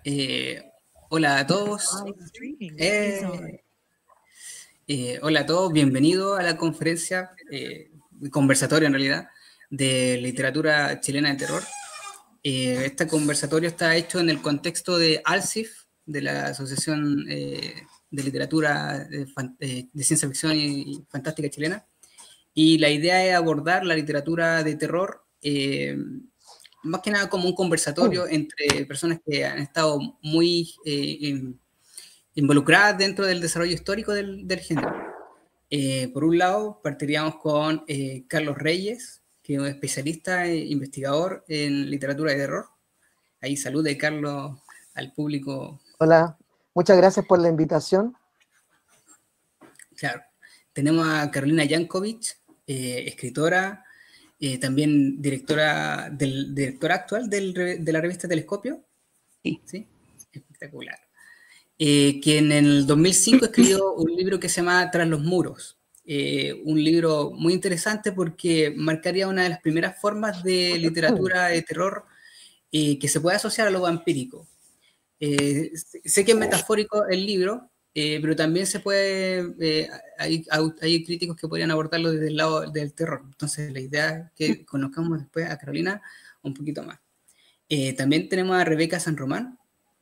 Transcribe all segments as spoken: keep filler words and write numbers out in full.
Eh, hola a todos. Eh, eh, hola a todos, bienvenidos a la conferencia, eh, conversatorio en realidad, de literatura chilena de terror. Eh, este conversatorio está hecho en el contexto de ALCIF, de la Asociación eh, de Literatura de, eh, de Ciencia Ficción y, y Fantástica Chilena. Y la idea es abordar la literatura de terror, eh, más que nada como un conversatorio entre personas que han estado muy eh, involucradas dentro del desarrollo histórico del, del género. Eh, por un lado, partiríamos con eh, Carlos Reyes, que es un especialista e investigador en literatura de terror. Ahí salude, Carlos, al público. Hola, muchas gracias por la invitación. Claro. Tenemos a Carolina Jankovic, eh, escritora, eh, también directora, del, directora actual del, de la revista Telescopio. Sí. ¿Sí? Espectacular. Eh, que en el dos mil cinco escribió un libro que se llama Tras los muros. Eh, un libro muy interesante porque marcaría una de las primeras formas de literatura de terror eh, que se puede asociar a lo vampírico. Eh, sé que es metafórico el libro, eh, pero también se puede, eh, hay, hay críticos que podrían abordarlo desde el lado del terror. Entonces la idea es que conozcamos después a Carolina un poquito más. Eh, también tenemos a Rebeca San Román,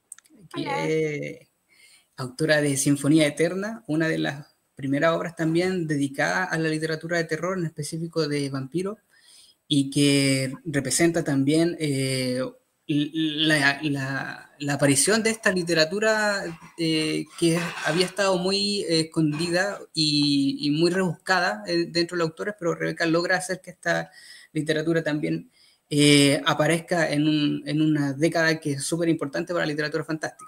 que es autora de Sinfonía Eterna, una de las primeras obras también dedicadas a la literatura de terror, en específico de vampiros, y que representa también eh, la, la, la aparición de esta literatura eh, que había estado muy eh, escondida y, y muy rebuscada eh, dentro de los autores, pero Rebeca logra hacer que esta literatura también eh, aparezca en, un, en una década que es súper importante para la literatura fantástica.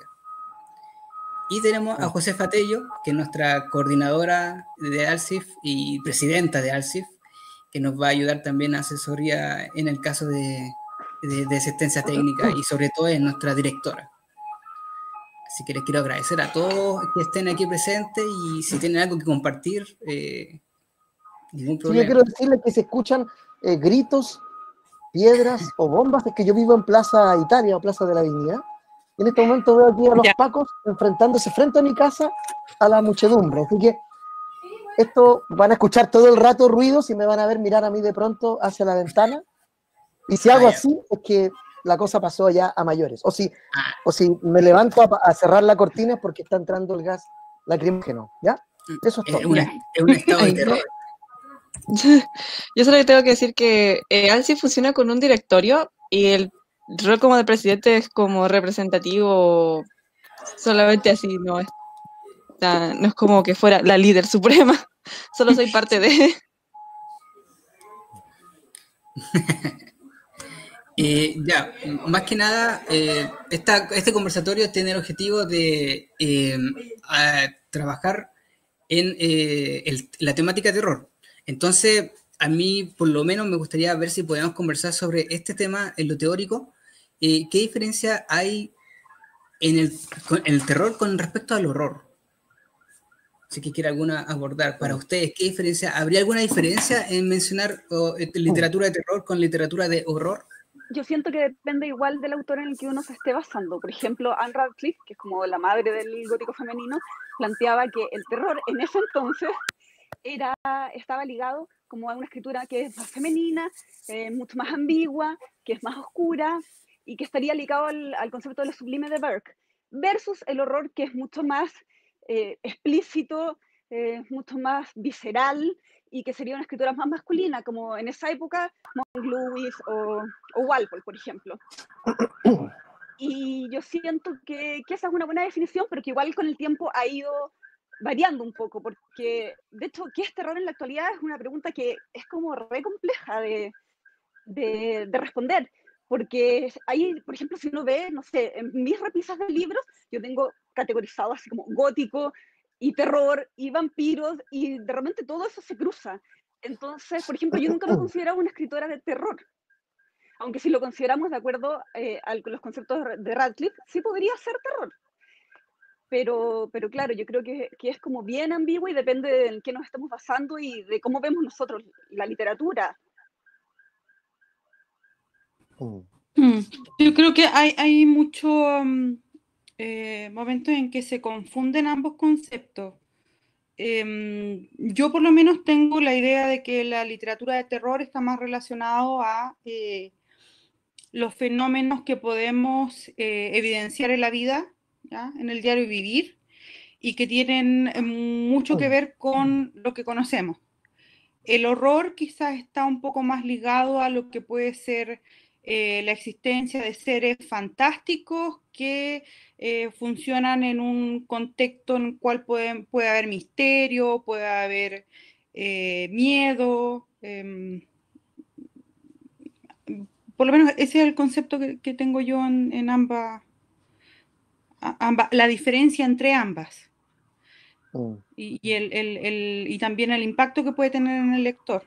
Y tenemos a Josefa Tello, que es nuestra coordinadora de ALCIF y presidenta de ALCIF, que nos va a ayudar también a asesoría en el caso de, de, de asistencia técnica y sobre todo es nuestra directora. Así que les quiero agradecer a todos que estén aquí presentes y si tienen algo que compartir, eh, ningún problema. Sí, yo quiero decirles que se escuchan eh, gritos, piedras o bombas. Es que yo vivo en Plaza Italia o Plaza de la Dignidad. Y en este momento veo aquí a los pacos enfrentándose frente a mi casa a la muchedumbre. Así que esto van a escuchar todo el rato ruidos y me van a ver mirar a mí de pronto hacia la ventana. Y si hago ah, así, es que la cosa pasó ya a mayores. O si, ah. o si me levanto a, a cerrar la cortina es porque está entrando el gas lacrimógeno. ¿Ya? Eso es todo. Es, una, es un estado de terror. Yo solo tengo que decir que eh, ALCIF funciona con un directorio y el rol como de presidente es como representativo solamente así, no es, no es como que fuera la líder suprema, solo soy parte de... Eh, ya, más que nada, eh, esta, este conversatorio tiene el objetivo de eh, trabajar en eh, el, la temática de terror. Entonces, a mí por lo menos me gustaría ver si podemos conversar sobre este tema en lo teórico. Eh, ¿Qué diferencia hay en el, en el terror con respecto al horror? Si que quiere alguna abordar para ustedes, ¿qué diferencia? ¿Habría alguna diferencia en mencionar oh, literatura de terror con literatura de horror? Yo siento que depende igual del autor en el que uno se esté basando. Por ejemplo, Anne Radcliffe, que es como la madre del gótico femenino, planteaba que el terror en ese entonces era, estaba ligado como a una escritura que es más femenina, eh, mucho más ambigua, que es más oscura y que estaría ligado al, al concepto de lo sublime de Burke, versus el horror que es mucho más eh, explícito, eh, mucho más visceral y que sería una escritura más masculina, como en esa época Monk Lewis o, o Walpole, por ejemplo. Y yo siento que, que esa es una buena definición, pero que igual con el tiempo ha ido variando un poco, porque de hecho, ¿qué es terror en la actualidad? Es una pregunta que es como re compleja de, de, de responder, porque ahí, por ejemplo, si uno ve, no sé, en mis repisas de libros, yo tengo categorizado así como gótico y terror y vampiros, y de repente todo eso se cruza. Entonces, por ejemplo, yo nunca me consideraba una escritora de terror, aunque si lo consideramos de acuerdo eh, a los conceptos de Radcliffe, sí podría ser terror. Pero, pero claro, yo creo que, que es como bien ambiguo y depende de en qué nos estamos basando y de cómo vemos nosotros la literatura. Yo creo que hay, hay mucho, um, eh, momentos en que se confunden ambos conceptos. Eh, yo por lo menos tengo la idea de que la literatura de terror está más relacionado a eh, los fenómenos que podemos eh, evidenciar en la vida, ¿ya? En el diario vivir, y que tienen eh, mucho que ver con lo que conocemos. El horror quizás está un poco más ligado a lo que puede ser eh, la existencia de seres fantásticos que eh, funcionan en un contexto en el cual pueden, puede haber misterio, puede haber eh, miedo. Eh, por lo menos ese es el concepto que, que tengo yo en, en ambas, ambas, la diferencia entre ambas. Mm. Y, y, el, el, el, y también el impacto que puede tener en el lector.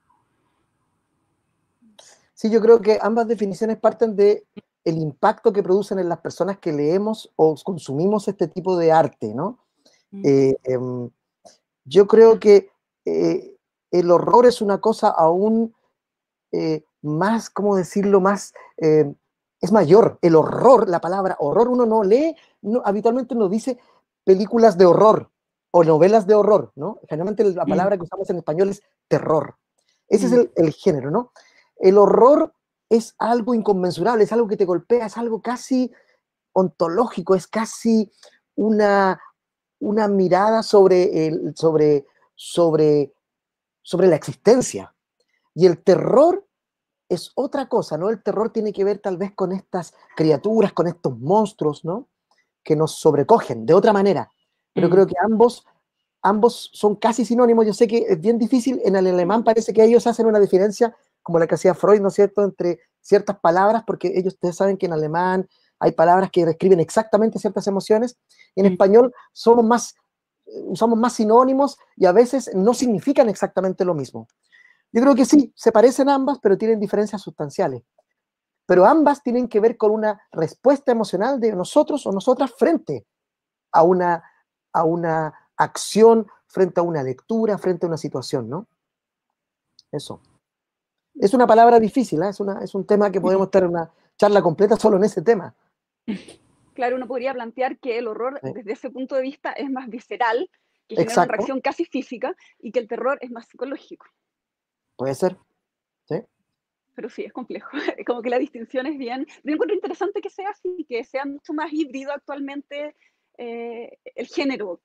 Sí, yo creo que ambas definiciones parten de el impacto que producen en las personas que leemos o consumimos este tipo de arte, ¿no? Mm. Eh, eh, yo creo que eh, el horror es una cosa aún eh, más, ¿cómo decirlo? Más, eh, es mayor. El horror, la palabra horror, uno no lee, no, habitualmente no dice películas de horror o novelas de horror, ¿no? Generalmente la palabra mm. que usamos en español es terror. Ese mm. es el, el género, ¿no? El horror es algo inconmensurable, es algo que te golpea, es algo casi ontológico, es casi una, una mirada sobre, el, sobre, sobre, sobre la existencia. Y el terror es otra cosa, ¿no? El terror tiene que ver tal vez con estas criaturas, con estos monstruos, ¿no? Que nos sobrecogen de otra manera. Pero mm. creo que ambos, ambos son casi sinónimos. Yo sé que es bien difícil, en el alemán parece que ellos hacen una diferencia como la que hacía Freud, ¿no es cierto?, entre ciertas palabras, porque ellos, ustedes saben que en alemán hay palabras que describen exactamente ciertas emociones, y en mm. español somos más, usamos más sinónimos y a veces no significan exactamente lo mismo. Yo creo que sí, se parecen ambas, pero tienen diferencias sustanciales. Pero ambas tienen que ver con una respuesta emocional de nosotros o nosotras frente a una, a una acción, frente a una lectura, frente a una situación, ¿no? Eso. Es una palabra difícil, ¿eh? es, una, es un tema que podemos tener una charla completa solo en ese tema. Claro, uno podría plantear que el horror, sí. desde ese punto de vista, es más visceral, que genera Exacto. una reacción casi física, y que el terror es más psicológico. Puede ser, sí. Pero sí, es complejo. Como que la distinción es bien... Me encuentro interesante que sea así, que sea mucho más híbrido actualmente eh, el género.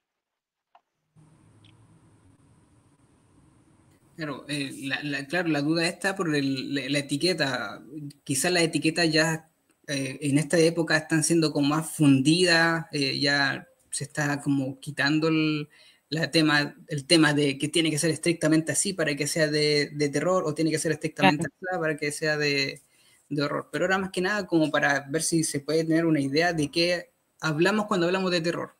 Claro, eh, la, la, claro, la duda está por el, la, la etiqueta. Quizás las etiquetas ya eh, en esta época están siendo como más fundidas, eh, ya se está como quitando el, la tema, el tema de que tiene que ser estrictamente así para que sea de, de terror, o tiene que ser estrictamente claro. así para que sea de, de horror. Pero ahora más que nada como para ver si se puede tener una idea de qué hablamos cuando hablamos de terror.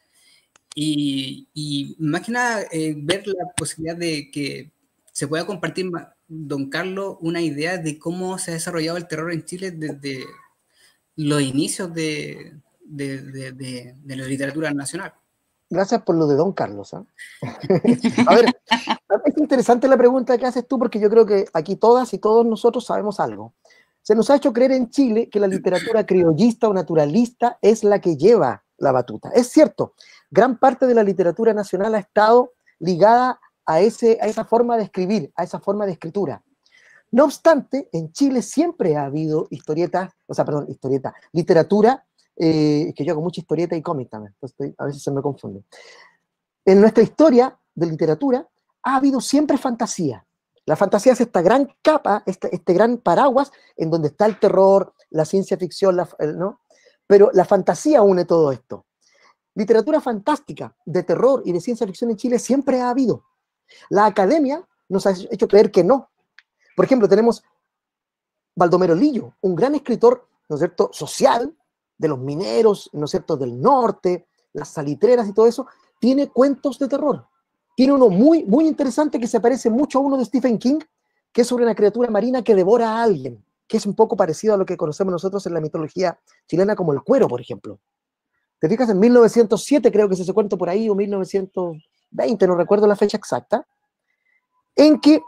Y, y más que nada eh, ver la posibilidad de que se pueda compartir, don Carlos, una idea de cómo se ha desarrollado el terror en Chile desde los inicios de, de, de, de, de la literatura nacional. Gracias por lo de don Carlos. ¿eh? A ver, es interesante la pregunta que haces tú, porque yo creo que aquí todas y todos nosotros sabemos algo. Se nos ha hecho creer en Chile que la literatura criollista o naturalista es la que lleva la batuta. Es cierto, gran parte de la literatura nacional ha estado ligada a, ese, a esa forma de escribir, a esa forma de escritura. No obstante, en Chile siempre ha habido historietas, o sea, perdón, historieta, literatura, eh, que yo hago mucha historieta y cómic también, entonces a veces se me confunde. En nuestra historia de literatura ha habido siempre fantasía. La fantasía es esta gran capa, este, este gran paraguas en donde está el terror, la ciencia ficción, la, ¿no? Pero la fantasía une todo esto. Literatura fantástica, de terror y de ciencia ficción en Chile siempre ha habido. La academia nos ha hecho creer que no. Por ejemplo, tenemos Baldomero Lillo, un gran escritor, ¿no es cierto?, social, de los mineros, ¿no es cierto?, del norte, las salitreras y todo eso, tiene cuentos de terror. Tiene uno muy, muy interesante que se parece mucho a uno de Stephen King, que es sobre una criatura marina que devora a alguien, que es un poco parecido a lo que conocemos nosotros en la mitología chilena como el cuero, por ejemplo. ¿Te fijas? En mil novecientos siete creo que es ese cuento por ahí, o mil novecientos veinte, no recuerdo la fecha exacta, en que,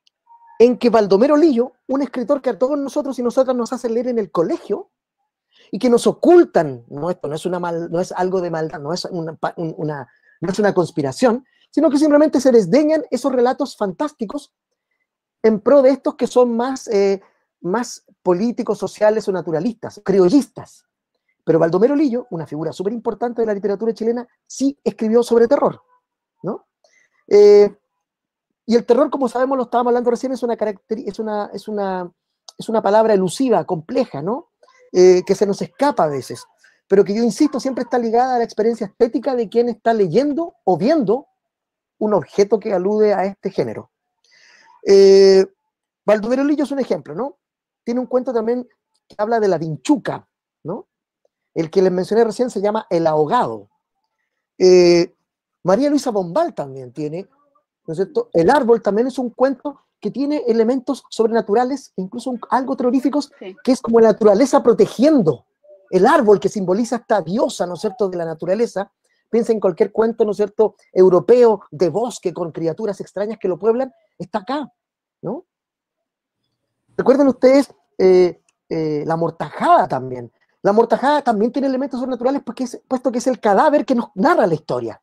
en que Baldomero Lillo, un escritor que a todos nosotros y nosotras nos hace leer en el colegio, y que nos ocultan, no, esto no es, una mal, no es algo de maldad, no es una, una, no es una conspiración, sino que simplemente se desdeñan esos relatos fantásticos en pro de estos que son más, eh, más políticos, sociales o naturalistas, criollistas. Pero Baldomero Lillo, una figura súper importante de la literatura chilena, sí escribió sobre terror, ¿no? Eh, y el terror, como sabemos, lo estábamos hablando recién, es una, es una, es una, es una palabra elusiva, compleja, ¿no? Eh, que se nos escapa a veces, pero que yo insisto, siempre está ligada a la experiencia estética de quien está leyendo o viendo un objeto que alude a este género. Eh, Baldomero Lillo es un ejemplo, ¿no? Tiene un cuento también que habla de la vinchuca, ¿no? El que les mencioné recién se llama El ahogado. Eh, María Luisa Bombal también tiene, ¿no es cierto? El árbol también es un cuento que tiene elementos sobrenaturales e incluso un, algo terroríficos, Sí. que es como la naturaleza protegiendo. El árbol que simboliza esta diosa, ¿no es cierto?, de la naturaleza. Piensa en cualquier cuento, ¿no es cierto?, europeo de bosque con criaturas extrañas que lo pueblan, está acá, ¿no? Recuerden ustedes eh, eh, la mortajada también. La mortajada también tiene elementos sobrenaturales porque es, puesto que es el cadáver que nos narra la historia.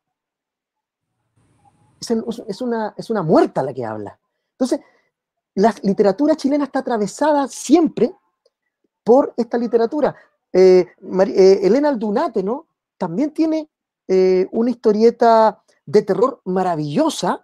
Es, el, es, una, es una muerta la que habla. Entonces, la literatura chilena está atravesada siempre por esta literatura. Eh, eh, Elena Aldunate, ¿no?, también tiene eh, una historieta de terror maravillosa,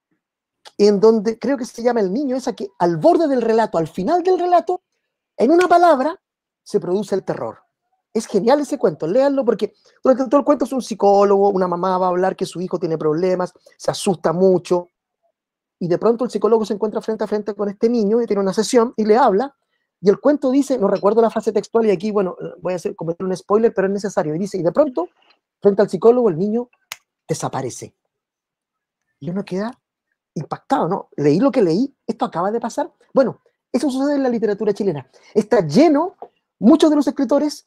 en donde creo que se llama El Niño, esa que al borde del relato, al final del relato, en una palabra, se produce el terror. Es genial ese cuento, léanlo, porque durante todo el cuento es un psicólogo, una mamá va a hablar que su hijo tiene problemas, se asusta mucho, y de pronto el psicólogo se encuentra frente a frente con este niño y tiene una sesión y le habla, y el cuento dice, no recuerdo la frase textual, y aquí, bueno, voy a hacer, cometer un spoiler, pero es necesario, y dice, y de pronto, frente al psicólogo, el niño desaparece. Y uno queda impactado, ¿no? Leí lo que leí, esto acaba de pasar. Bueno, eso sucede en la literatura chilena. Está lleno, muchos de los escritores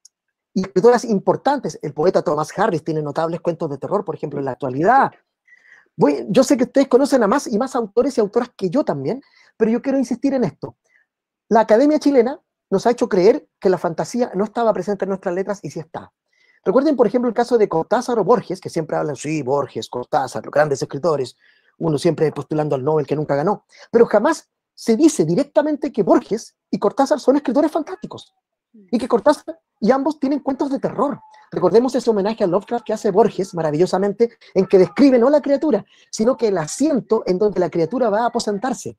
y escritoras importantes, el poeta Thomas Harris tiene notables cuentos de terror, por ejemplo, en la actualidad. Voy, yo sé que ustedes conocen a más y más autores y autoras que yo también, pero yo quiero insistir en esto. La Academia Chilena nos ha hecho creer que la fantasía no estaba presente en nuestras letras y sí está. Recuerden, por ejemplo, el caso de Cortázar o Borges, que siempre hablan, sí, Borges, Cortázar, los grandes escritores, uno siempre postulando al Nobel que nunca ganó, pero jamás se dice directamente que Borges y Cortázar son escritores fantásticos, y que Cortázar y ambos tienen cuentos de terror. Recordemos ese homenaje a Lovecraft que hace Borges maravillosamente, en que describe no la criatura, sino que el asiento en donde la criatura va a aposentarse.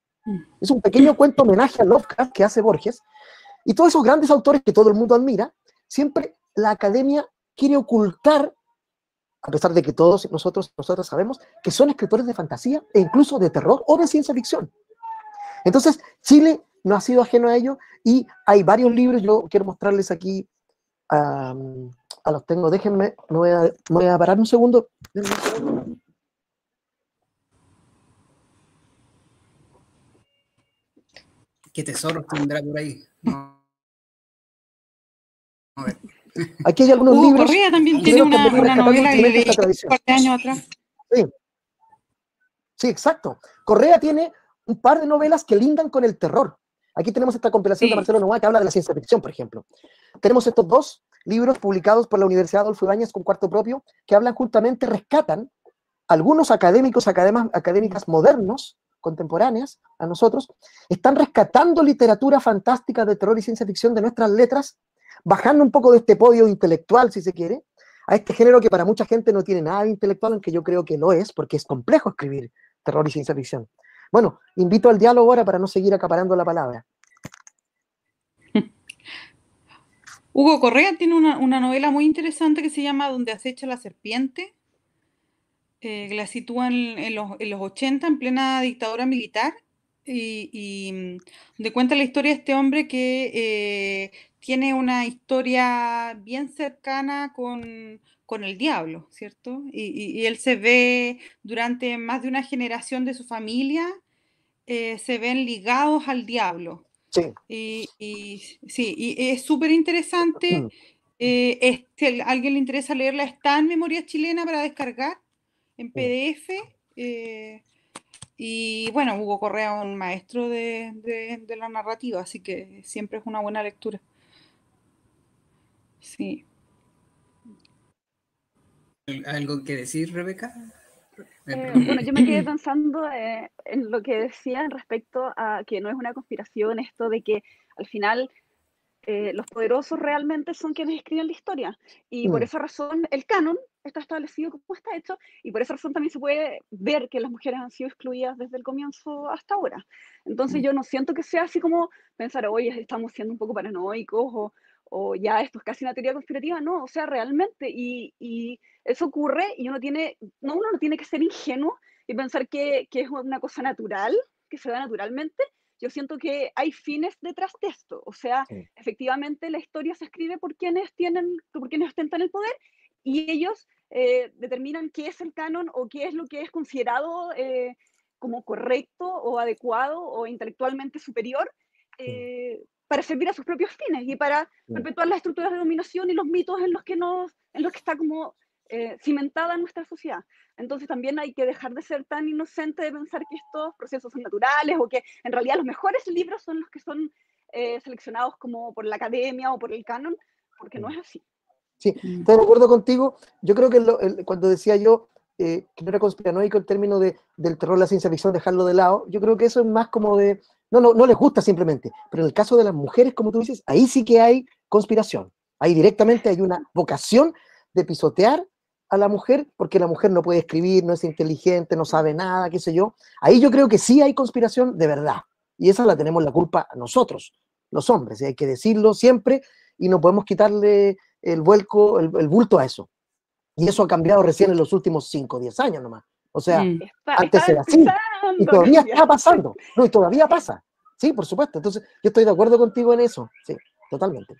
Es un pequeño cuento homenaje a Lovecraft que hace Borges, y todos esos grandes autores que todo el mundo admira, siempre la academia quiere ocultar, a pesar de que todos nosotros, nosotros sabemos que son escritores de fantasía e incluso de terror o de ciencia ficción. Entonces, Chile no ha sido ajeno a ello y hay varios libros, yo quiero mostrarles aquí, um, a los tengo, déjenme, me voy, a, me voy a parar un segundo. ¿Qué tesoros tendrá por ahí? No. A ver. Aquí hay algunos Hugo libros. Correa también tiene una, una novela que leí un par de años atrás. Sí. Sí, exacto. Correa tiene un par de novelas que lindan con el terror. Aquí tenemos esta compilación sí. de Marcelo Novoa que habla de la ciencia ficción, por ejemplo. Tenemos estos dos libros publicados por la Universidad Adolfo Ibáñez con cuarto propio que hablan justamente, rescatan algunos académicos, académicas, académicas modernos, contemporáneas a nosotros, están rescatando literatura fantástica de terror y ciencia ficción de nuestras letras, bajando un poco de este podio intelectual, si se quiere, a este género que para mucha gente no tiene nada de intelectual, aunque yo creo que lo es, porque es complejo escribir terror y ciencia ficción. Bueno, invito al diálogo ahora para no seguir acaparando la palabra. Hugo Correa tiene una, una novela muy interesante que se llama Donde acecha la serpiente, eh, que la sitúa en, en, los, en los ochenta, en plena dictadura militar, y, y donde cuenta la historia de este hombre que eh, tiene una historia bien cercana con, con el diablo, ¿cierto? Y, y, y él se ve durante más de una generación de su familia, eh, se ven ligados al diablo. Sí. Y, y sí, y es súper interesante. Eh, este, ¿a alguien le interesa leerla? Está en Memoria Chilena para descargar en P D F. Eh, y bueno, Hugo Correa es un maestro de, de, de la narrativa, así que siempre es una buena lectura. Sí. ¿Algo que decir, Rebeca? Eh, bueno, yo me quedé pensando eh, en lo que decían respecto a que no es una conspiración esto de que al final eh, los poderosos realmente son quienes escriben la historia. Y por Mm. esa razón el canon está establecido como está hecho, y por esa razón también se puede ver que las mujeres han sido excluidas desde el comienzo hasta ahora. Entonces yo no siento que sea así como pensar, oye, estamos siendo un poco paranoicos, o, o ya esto es casi una teoría conspirativa. No, o sea, realmente, y, y eso ocurre, y uno tiene, no, uno no tiene que ser ingenuo y pensar que, que es una cosa natural, que se da naturalmente. Yo siento que hay fines detrás de esto. O sea, Sí. efectivamente la historia se escribe por quienes tienen, por quienes ostentan el poder, y ellos eh, determinan qué es el canon o qué es lo que es considerado eh, como correcto o adecuado o intelectualmente superior, eh, para servir a sus propios fines y para Sí. perpetuar las estructuras de dominación y los mitos en los que, nos, en los que está como eh, cimentada nuestra sociedad. Entonces también hay que dejar de ser tan inocente de pensar que estos procesos son naturales, o que en realidad los mejores libros son los que son eh, seleccionados como por la academia o por el canon, porque no es así. Sí, estoy de acuerdo contigo. Yo creo que lo, el, cuando decía yo eh, que no era conspiranoico el término de, del terror, la ciencia ficción, dejarlo de lado, yo creo que eso es más como de, no, no, no les gusta simplemente, pero en el caso de las mujeres, como tú dices, ahí sí que hay conspiración. Ahí directamente hay una vocación de pisotear a la mujer, porque la mujer no puede escribir, no es inteligente, no sabe nada, qué sé yo. Ahí yo creo que sí hay conspiración de verdad, y esa la tenemos la culpa nosotros, los hombres, y hay que decirlo siempre, y no podemos quitarle el vuelco, el, el bulto a eso. Y eso ha cambiado recién en los últimos cinco o diez años nomás. O sea, Mm. Está, antes está era así, y empezando a todavía cambiar. está pasando. No, y todavía pasa. Sí, por supuesto. Entonces, yo estoy de acuerdo contigo en eso. Sí, totalmente.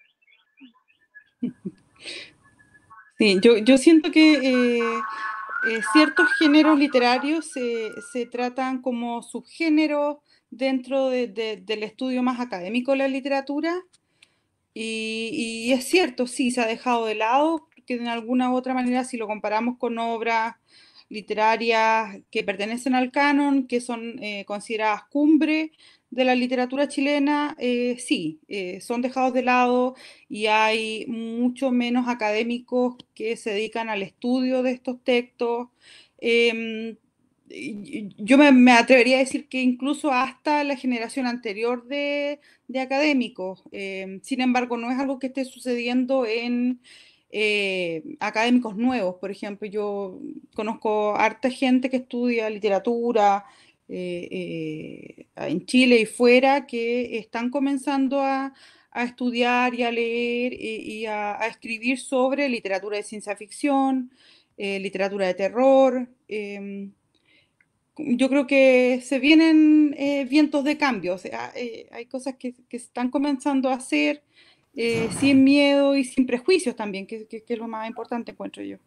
Sí, yo, yo siento que eh, eh, ciertos géneros literarios se, se tratan como subgéneros dentro de- de- del estudio más académico de la literatura, y, y es cierto, sí, se ha dejado de lado, que de alguna u otra manera, si lo comparamos con obras literarias que pertenecen al canon, que son eh, consideradas cumbre de la literatura chilena, eh, sí, eh, son dejados de lado, y hay mucho menos académicos que se dedican al estudio de estos textos. Em, y- yo me, me atrevería a decir que incluso hasta la generación anterior de, de académicos. Eh, sin embargo, no es algo que esté sucediendo en eh, académicos nuevos. Por ejemplo, yo conozco harta gente que estudia literatura eh, eh, en Chile y fuera, que están comenzando a, a estudiar y a leer y, y a, a escribir sobre literatura de ciencia ficción, eh, literatura de terror. em, yo creo que se vienen eh, vientos de cambio. O sea, eh, hay cosas que, que se están comenzando a hacer eh, sin miedo y sin prejuicios también, que, que- que es lo más importante, encuentro yo.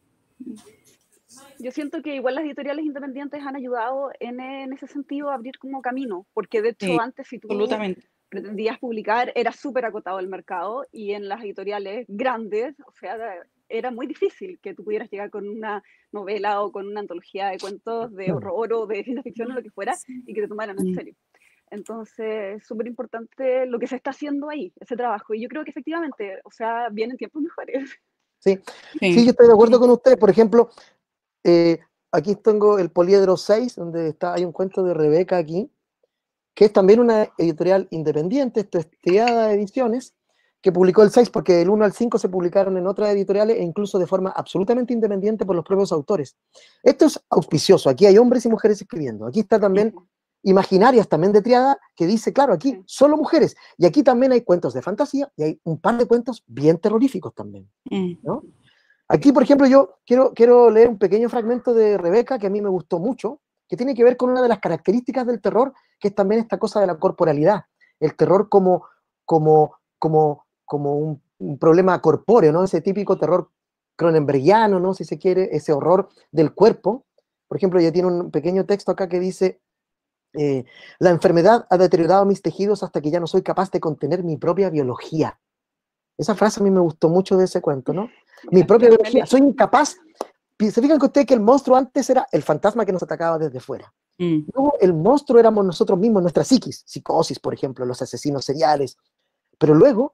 Yo siento que igual las editoriales independientes han ayudado en, en ese sentido a abrir como camino, porque de hecho Sí, antes, si tú absolutamente. pretendías publicar, era súper acotado el mercado, y en las editoriales grandes, o sea, era muy difícil que tú pudieras llegar con una novela o con una antología de cuentos de horror o de ciencia ficción o lo que fuera, y que te tomaran en Mm. serio. Entonces, es súper importante lo que se está haciendo ahí, ese trabajo. Y yo creo que efectivamente, o sea, vienen tiempos mejores. Sí, sí, Sí. yo estoy de acuerdo con usted. Por ejemplo, eh, aquí tengo el Poliedro seis, donde está, hay un cuento de Rebeca aquí, que es también una editorial independiente, esto es Triada Ediciones, que publicó el seis, porque del uno al cinco se publicaron en otras editoriales, e incluso de forma absolutamente independiente por los propios autores. Esto es auspicioso, aquí hay hombres y mujeres escribiendo, aquí está también Imaginarias, también de Triada, que dice, claro, aquí Sí. solo mujeres, y aquí también hay cuentos de fantasía, y hay un par de cuentos bien terroríficos también, Mm. ¿no? Aquí, por ejemplo, yo quiero, quiero leer un pequeño fragmento de Rebeca, que a mí me gustó mucho, que tiene que ver con una de las características del terror, que es también esta cosa de la corporalidad. El terror como, como, como, como un, un problema corpóreo, ¿no? Ese típico terror cronenbergiano, ¿no? Si se quiere, ese horror del cuerpo. Por ejemplo, ella tiene un pequeño texto acá que dice, eh, la enfermedad ha deteriorado mis tejidos hasta que ya no soy capaz de contener mi propia biología. Esa frase a mí me gustó mucho de ese cuento, ¿no? Mi propia biología, soy incapaz. Se fijan que ustedes que el monstruo antes era el fantasma que nos atacaba desde fuera. Mm. Luego el monstruo éramos nosotros mismos, nuestra psiquis, psicosis, por ejemplo, los asesinos seriales. Pero luego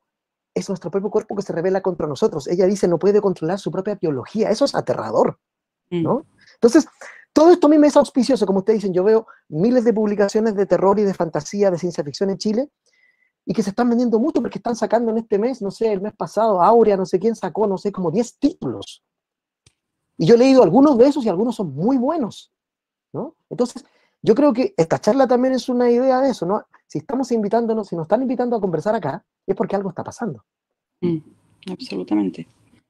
es nuestro propio cuerpo que se revela contra nosotros. Ella dice, no puede controlar su propia biología. Eso es aterrador, ¿no? Entonces, todo esto a mí me es auspicioso, como ustedes dicen. Yo veo miles de publicaciones de terror y de fantasía, de ciencia ficción en Chile, y que se están vendiendo mucho porque están sacando en este mes, no sé, el mes pasado, Aurea, no sé quién sacó, no sé, como diez títulos. Y yo he leído algunos de esos y algunos son muy buenos, ¿no? Entonces, yo creo que esta charla también es una idea de eso, ¿no? Si estamos invitándonos, si nos están invitando a conversar acá, es porque algo está pasando. Mm, absolutamente.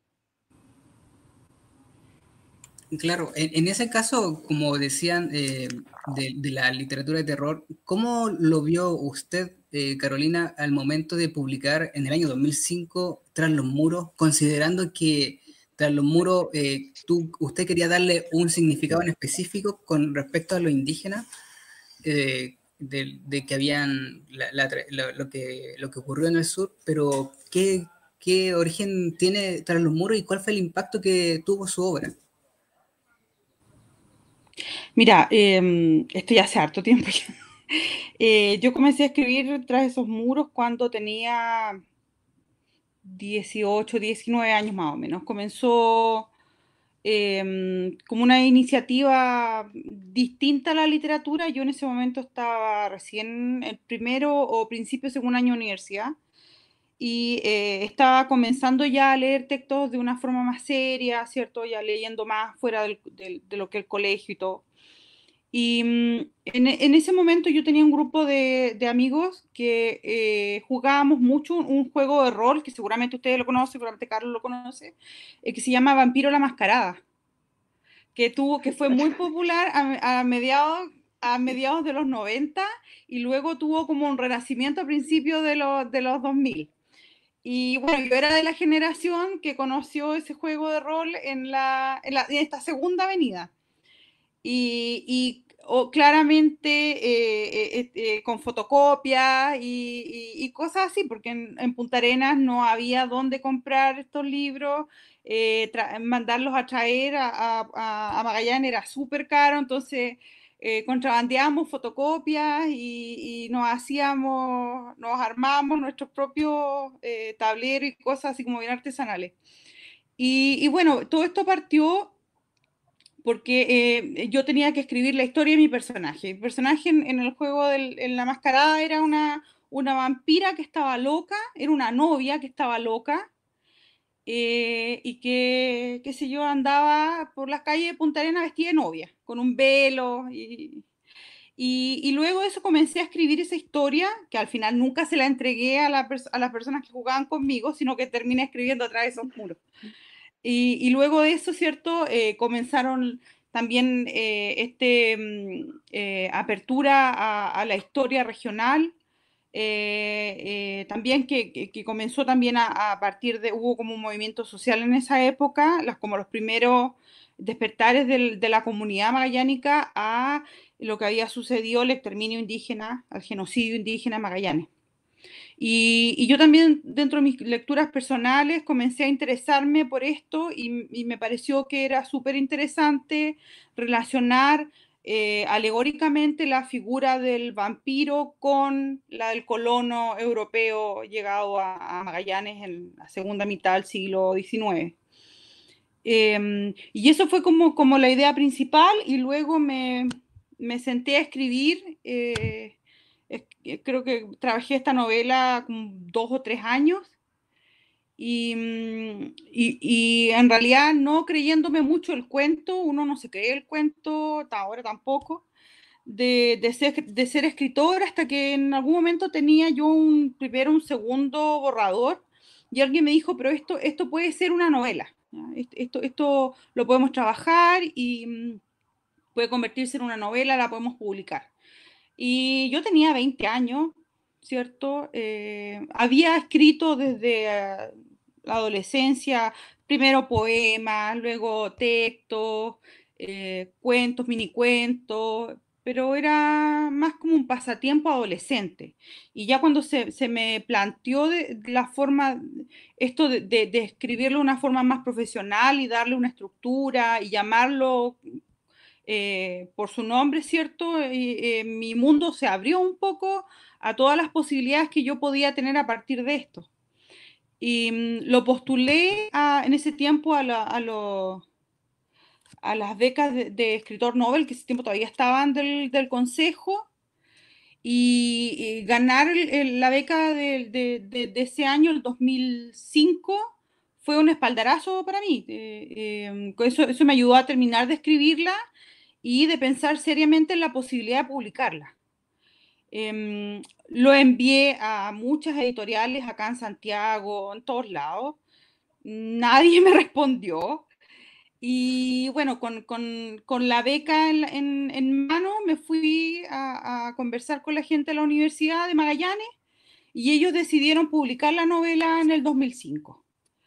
Claro, en, en ese caso, como decían, eh, de, de la literatura de terror, ¿cómo lo vio usted, eh, Carolina, al momento de publicar en el año dos mil cinco Tras los muros, considerando que Tras los muros, eh, tú, usted quería darle un significado en específico con respecto a los indígenas, eh, de, de que habían la, la, lo, lo, que, lo que ocurrió en el sur, pero ¿qué, qué origen tiene Tras los muros y cuál fue el impacto que tuvo su obra? Mira, eh, esto ya hace harto tiempo ya. Eh, yo comencé a escribir Tras esos muros cuando tenía dieciocho, diecinueve años más o menos. Comenzó eh, como una iniciativa distinta a la literatura. Yo en ese momento estaba recién el primero o principio segundo año de universidad y eh, estaba comenzando ya a leer textos de una forma más seria, ¿cierto? Ya leyendo más fuera del, del, de lo que el colegio y todo. Y mm, en, en ese momento yo tenía un grupo de, de amigos que eh, jugábamos mucho un, un juego de rol, que seguramente ustedes lo conocen, seguramente Carlos lo conoce, eh, que se llama Vampiro la Mascarada, que, tuvo, que fue muy popular a, a, mediados, a mediados de los noventa y luego tuvo como un renacimiento a principios de los, de los dos mil. Y bueno, yo era de la generación que conoció ese juego de rol en, la, en, la, en esta segunda avenida. Y, y o claramente eh, eh, eh, con fotocopias y, y, y cosas así, porque en, en Punta Arenas no había dónde comprar estos libros, eh, mandarlos a traer a, a, a Magallanes era súper caro, entonces eh, contrabandeamos fotocopias y, y nos hacíamos, nos armamos nuestros propios eh, tableros y cosas así como bien artesanales. Y, y bueno, todo esto partió porque eh, yo tenía que escribir la historia de mi personaje. Mi personaje en, en el juego del, en la mascarada era una, una vampira que estaba loca, era una novia que estaba loca, eh, y que, qué sé yo, andaba por las calles de Punta Arenas vestida de novia, con un velo. Y, y, y luego de eso comencé a escribir esa historia, que al final nunca se la entregué a, la a las personas que jugaban conmigo, sino que terminé escribiendo a través de esos muros. Y, y luego de eso, ¿cierto? Eh, comenzaron también eh, este mm, eh, apertura a, a, la historia regional, eh, eh, también que, que, que, comenzó también a, a, partir de, hubo como un movimiento social en esa época, las, como los primeros despertares del, de la comunidad magallánica a lo que había sucedido, el exterminio indígena, al genocidio indígena en Magallanes. Y, y, yo también, dentro de mis lecturas personales, comencé a interesarme por esto y, y me pareció que era súper interesante relacionar eh, alegóricamente la figura del vampiro con la del colono europeo llegado a, a Magallanes en la segunda mitad del siglo diecinueve. Eh, y eso fue como, como la idea principal y luego me, me senté a escribir. Eh, creo que trabajé esta novela como dos o tres años y, y, y, en realidad no creyéndome mucho el cuento, uno no se cree el cuento, ahora tampoco, de, de, ser, de ser escritora, hasta que en algún momento tenía yo un primero, un segundo borrador y alguien me dijo, pero esto, esto puede ser una novela, esto, esto lo podemos trabajar y puede convertirse en una novela, la podemos publicar. Y yo tenía veinte años, ¿cierto? Eh, había escrito desde uh, la adolescencia, primero poemas, luego textos, eh, cuentos, mini cuentos, pero era más como un pasatiempo adolescente. Y ya cuando se, se me planteó de, de la forma, esto de, de, de escribirlo de una forma más profesional y darle una estructura y llamarlo Eh, por su nombre, ¿cierto? Eh, eh, mi mundo se abrió un poco a todas las posibilidades que yo podía tener a partir de esto. Y mm, lo postulé a, en ese tiempo a, la, a, lo, a las becas de, de escritor Nobel, que ese tiempo todavía estaban del, del consejo, y, y ganar el, el, la beca de, de, de, de, ese año, el dos mil cinco, fue un espaldarazo para mí. Eh, eh, eso, eso me ayudó a terminar de escribirla y de pensar seriamente en la posibilidad de publicarla. Eh, lo envié a muchas editoriales acá en Santiago, en todos lados. Nadie me respondió. Y bueno, con, con, con la beca en, en, en mano me fui a, a conversar con la gente de la Universidad de Magallanes y ellos decidieron publicar la novela en el dos mil cinco.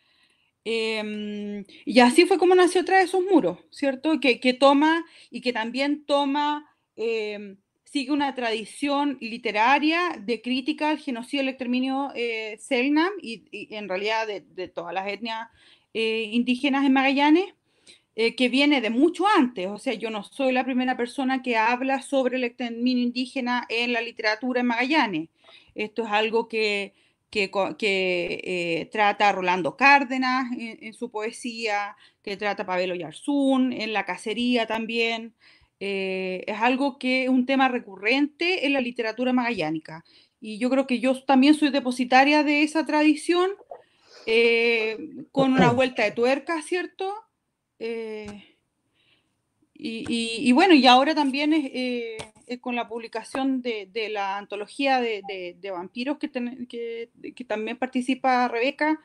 Eh, y así fue como nació Tras esos muros, ¿cierto? Que, que toma y que también toma, eh, sigue una tradición literaria de crítica al genocidio y el exterminio eh, Selknam y, y en realidad de, de todas las etnias eh, indígenas en Magallanes. Eh, que viene de mucho antes, o sea, yo no soy la primera persona que habla sobre el exterminio indígena en la literatura en Magallanes. Esto es algo que, que, que eh, trata Rolando Cárdenas en, en, su poesía, que trata Pavel Oyarzún, en La cacería también. Eh, es algo que es un tema recurrente en la literatura magallánica. Y yo creo que yo también soy depositaria de esa tradición, eh, con una vuelta de tuerca, ¿cierto? Eh, y, y, y bueno, y ahora también es, eh, es con la publicación de, de la antología de, de, de vampiros que, ten, que, que también participa Rebeca,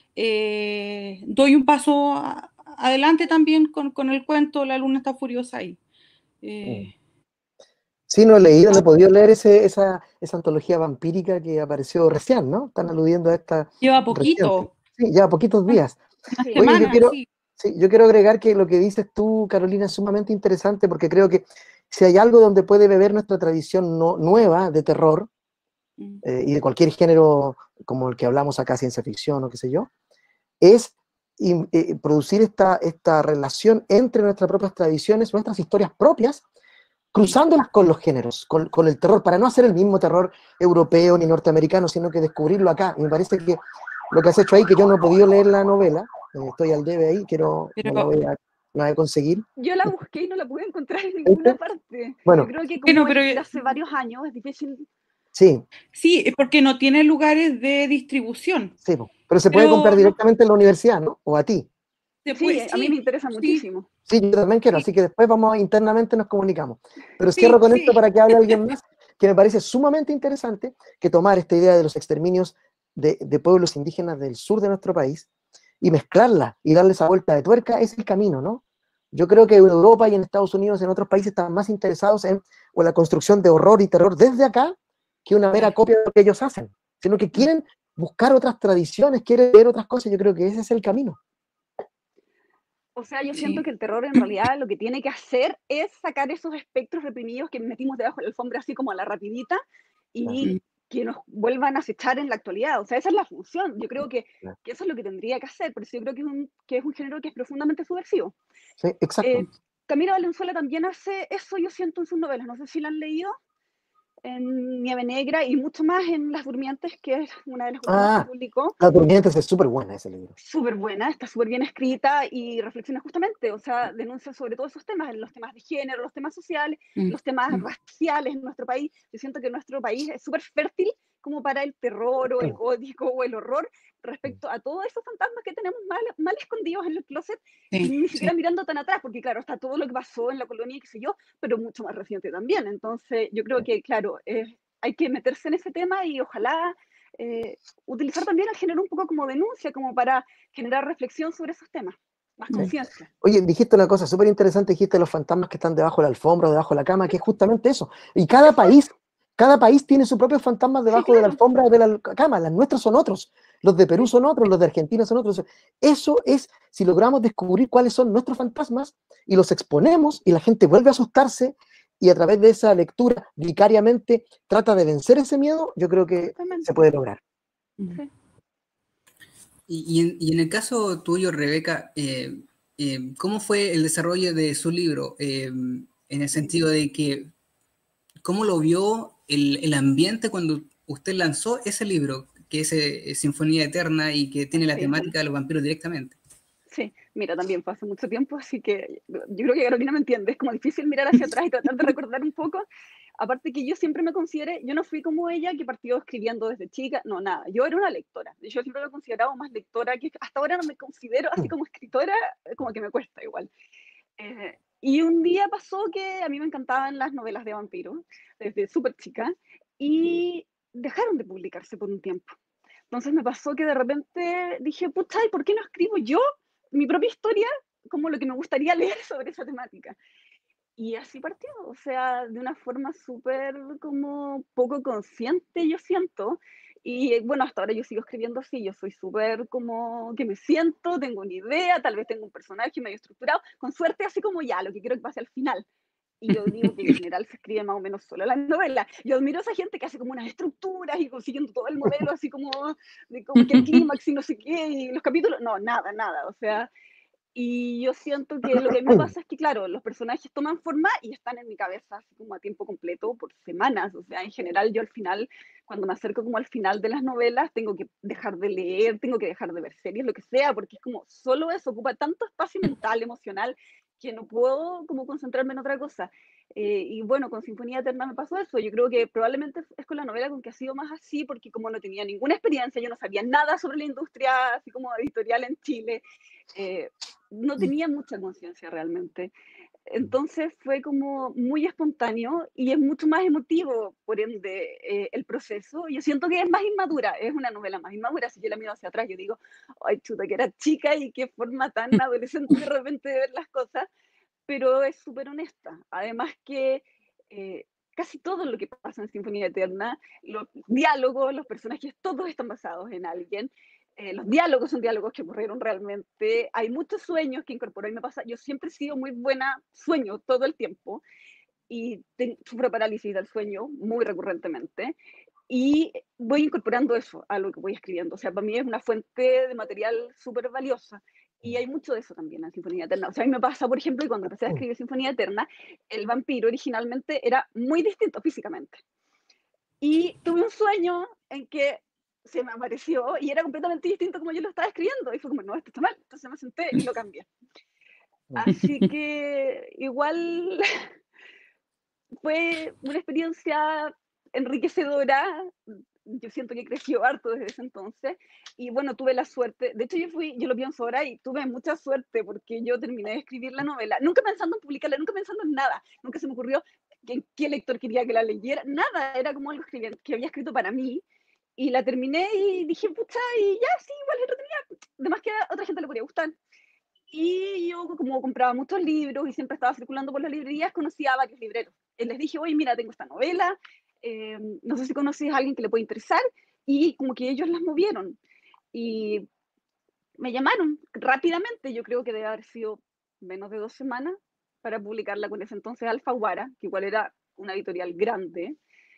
eh, doy un paso a, adelante también con, con el cuento La luna está furiosa ahí. Eh, sí, no he leído, no he podido leer ese, esa, esa antología vampírica que apareció recién, ¿no? Están aludiendo a esta lleva poquito. Reciente. Sí, lleva poquitos días. Una Oye, semana, yo quiero, sí. sí, yo quiero agregar que lo que dices tú, Carolina, es sumamente interesante porque creo que si hay algo donde puede beber nuestra tradición no, nueva de terror eh, y de cualquier género como el que hablamos acá, ciencia ficción o qué sé yo, es y, eh, producir esta, esta relación entre nuestras propias tradiciones, nuestras historias propias, cruzándolas con los géneros, con, con el terror, para no hacer el mismo terror europeo ni norteamericano, sino que descubrirlo acá. Y me parece que lo que has hecho ahí, que yo no he podido leer la novela, eh, estoy al debe ahí, quiero, Pero, no la voy a, no la voy a conseguir. Yo la busqué y no la pude encontrar en ninguna parte. Bueno, yo creo que como bueno, es pero, de hace varios años, es difícil. sí. Sí, es porque no tiene lugares de distribución. Sí, pero se pero puede comprar no, directamente en la universidad, ¿no? O a ti. se Sí, puede, a mí sí, me interesa sí, muchísimo. Sí, yo también quiero, sí, así que después vamos, internamente nos comunicamos. Pero sí, cierro con sí. esto para que hable alguien más, que me parece sumamente interesante que tomar esta idea de los exterminios de, de pueblos indígenas del sur de nuestro país y mezclarla y darle esa vuelta de tuerca es el camino, ¿no? Yo creo que en Europa y en Estados Unidos, en otros países, están más interesados en o la construcción de horror y terror desde acá que una mera copia de lo que ellos hacen, sino que quieren buscar otras tradiciones, quieren ver otras cosas. Yo creo que ese es el camino. O sea, yo Sí. siento que el terror en realidad lo que tiene que hacer es sacar esos espectros reprimidos que metimos debajo de la alfombra así como a la rapidita y Claro. que nos vuelvan a acechar en la actualidad. O sea, esa es la función. Yo creo que, Claro. que eso es lo que tendría que hacer. Por eso yo creo que es un, que es un género que es profundamente subversivo. Sí, exacto. Eh, Camilo Valenzuela también hace eso, yo siento, en sus novelas. No sé si la han leído. En Nieve Negra y mucho más en Las Durmientes, que es una de las últimas Ah, que publicó. Las Durmientes es súper buena ese libro. Súper buena, está súper bien escrita y reflexiona justamente, o sea, denuncia sobre todos esos temas, los temas de género, los temas sociales, Mm. los temas Mm. raciales en nuestro país. Yo siento que nuestro país es súper fértil como para el terror o el gótico o el horror respecto a todos esos fantasmas que tenemos mal, mal escondidos en el closet Sí, y ni siquiera sí. mirando tan atrás, porque claro, está todo lo que pasó en la colonia y qué sé yo, pero mucho más reciente también. Entonces yo creo que, claro, eh, hay que meterse en ese tema y ojalá eh, utilizar también el género un poco como denuncia, como para generar reflexión sobre esos temas, más Sí. conciencia. Oye, dijiste una cosa súper interesante, dijiste los fantasmas que están debajo de la alfombra o debajo de la cama, que es justamente eso. Y cada país, cada país tiene sus propios fantasmas debajo Sí, de la claro. alfombra o de la cama. Los nuestros son otros, los de Perú son otros, los de Argentina son otros. Eso es, si logramos descubrir cuáles son nuestros fantasmas y los exponemos y la gente vuelve a asustarse y a través de esa lectura vicariamente trata de vencer ese miedo, yo creo que Justamente. se puede lograr. Sí. Y, y, en, y en el caso tuyo, Rebeca, eh, eh, ¿cómo fue el desarrollo de su libro? Eh, en el sentido de que, ¿cómo lo vio el, el ambiente cuando usted lanzó ese libro? que es eh, Sinfonía Eterna y que tiene la Sí. temática de los vampiros directamente. Sí, mira, también fue hace mucho tiempo, así que yo creo que Carolina me entiende, es como difícil mirar hacia atrás y tratar de recordar un poco. Aparte que yo siempre me consideré, yo no fui como ella que partió escribiendo desde chica, no, nada, yo era una lectora. Yo siempre me he considerado más lectora, que hasta ahora no me considero así como escritora, como que me cuesta igual. Eh, y un día pasó que a mí me encantaban las novelas de vampiros, desde súper chica, y dejaron de publicarse por un tiempo. Entonces me pasó que de repente dije, pucha, ¿y por qué no escribo yo mi propia historia como lo que me gustaría leer sobre esa temática? Y así partió, o sea, de una forma súper como poco consciente, yo siento. Y bueno, hasta ahora yo sigo escribiendo así, yo soy súper como que me siento, tengo una idea, tal vez tengo un personaje medio estructurado, con suerte así como ya, lo que quiero que pase al final. Y yo digo que en general se escribe más o menos solo la novela. Yo admiro a esa gente que hace como unas estructuras y consiguiendo todo el modelo así como, de como que el clímax y no sé qué, y los capítulos, no, nada, nada, o sea, y yo siento que lo que me pasa es que, claro, los personajes toman forma y están en mi cabeza así como a tiempo completo por semanas. O sea, en general yo al final, cuando me acerco como al final de las novelas, tengo que dejar de leer, tengo que dejar de ver series, lo que sea, porque es como solo eso ocupa tanto espacio mental, emocional, que no puedo como concentrarme en otra cosa. Eh, y bueno, con Sinfonía Eterna me pasó eso. Yo creo que probablemente es con la novela con que ha sido más así, porque como no tenía ninguna experiencia, yo no sabía nada sobre la industria así como editorial en Chile, eh, no tenía mucha conciencia realmente. Entonces fue como muy espontáneo y es mucho más emotivo, por ende, eh, el proceso. Yo siento que es más inmadura, es una novela más inmadura. Si yo la miro hacia atrás, yo digo, ay, chuta, que era chica y qué forma tan adolescente de repente de ver las cosas, pero es súper honesta. Además que eh, casi todo lo que pasa en Sinfonía Eterna, los diálogos, los personajes, todos están basados en alguien. Eh, los diálogos son diálogos que ocurrieron realmente. Hay muchos sueños que incorporó y me pasa. Yo siempre he sido muy buena, sueño todo el tiempo y te, sufro parálisis del sueño muy recurrentemente. Y voy incorporando eso a lo que voy escribiendo. O sea, para mí es una fuente de material súper valiosa. Y hay mucho de eso también en Sinfonía Eterna. O sea, a mí me pasa, por ejemplo, que cuando empecé a escribir Sinfonía Eterna, el vampiro originalmente era muy distinto físicamente. Y tuve un sueño en que se me apareció y era completamente distinto como yo lo estaba escribiendo. Y fue como, no, esto está mal. Entonces me senté y lo cambié. Así que igual fue una experiencia enriquecedora. Yo siento que creció harto desde ese entonces. Y bueno, tuve la suerte. De hecho, yo fui, yo lo pienso ahora y tuve mucha suerte porque yo terminé de escribir la novela, nunca pensando en publicarla, nunca pensando en nada. Nunca se me ocurrió que, qué lector quería que la leyera. Nada, era como algo que había escrito para mí. Y la terminé y dije, pucha, y ya, sí, igual es entretenida. Además que a otra gente le podría gustar. Y yo, como compraba muchos libros y siempre estaba circulando por las librerías, conocía a varios libreros. Y les dije, oye, mira, tengo esta novela, eh, no sé si conoces a alguien que le puede interesar. Y como que ellos las movieron. Y me llamaron rápidamente, yo creo que debe haber sido menos de dos semanas, para publicarla con ese entonces Alfaguara, que igual era una editorial grande.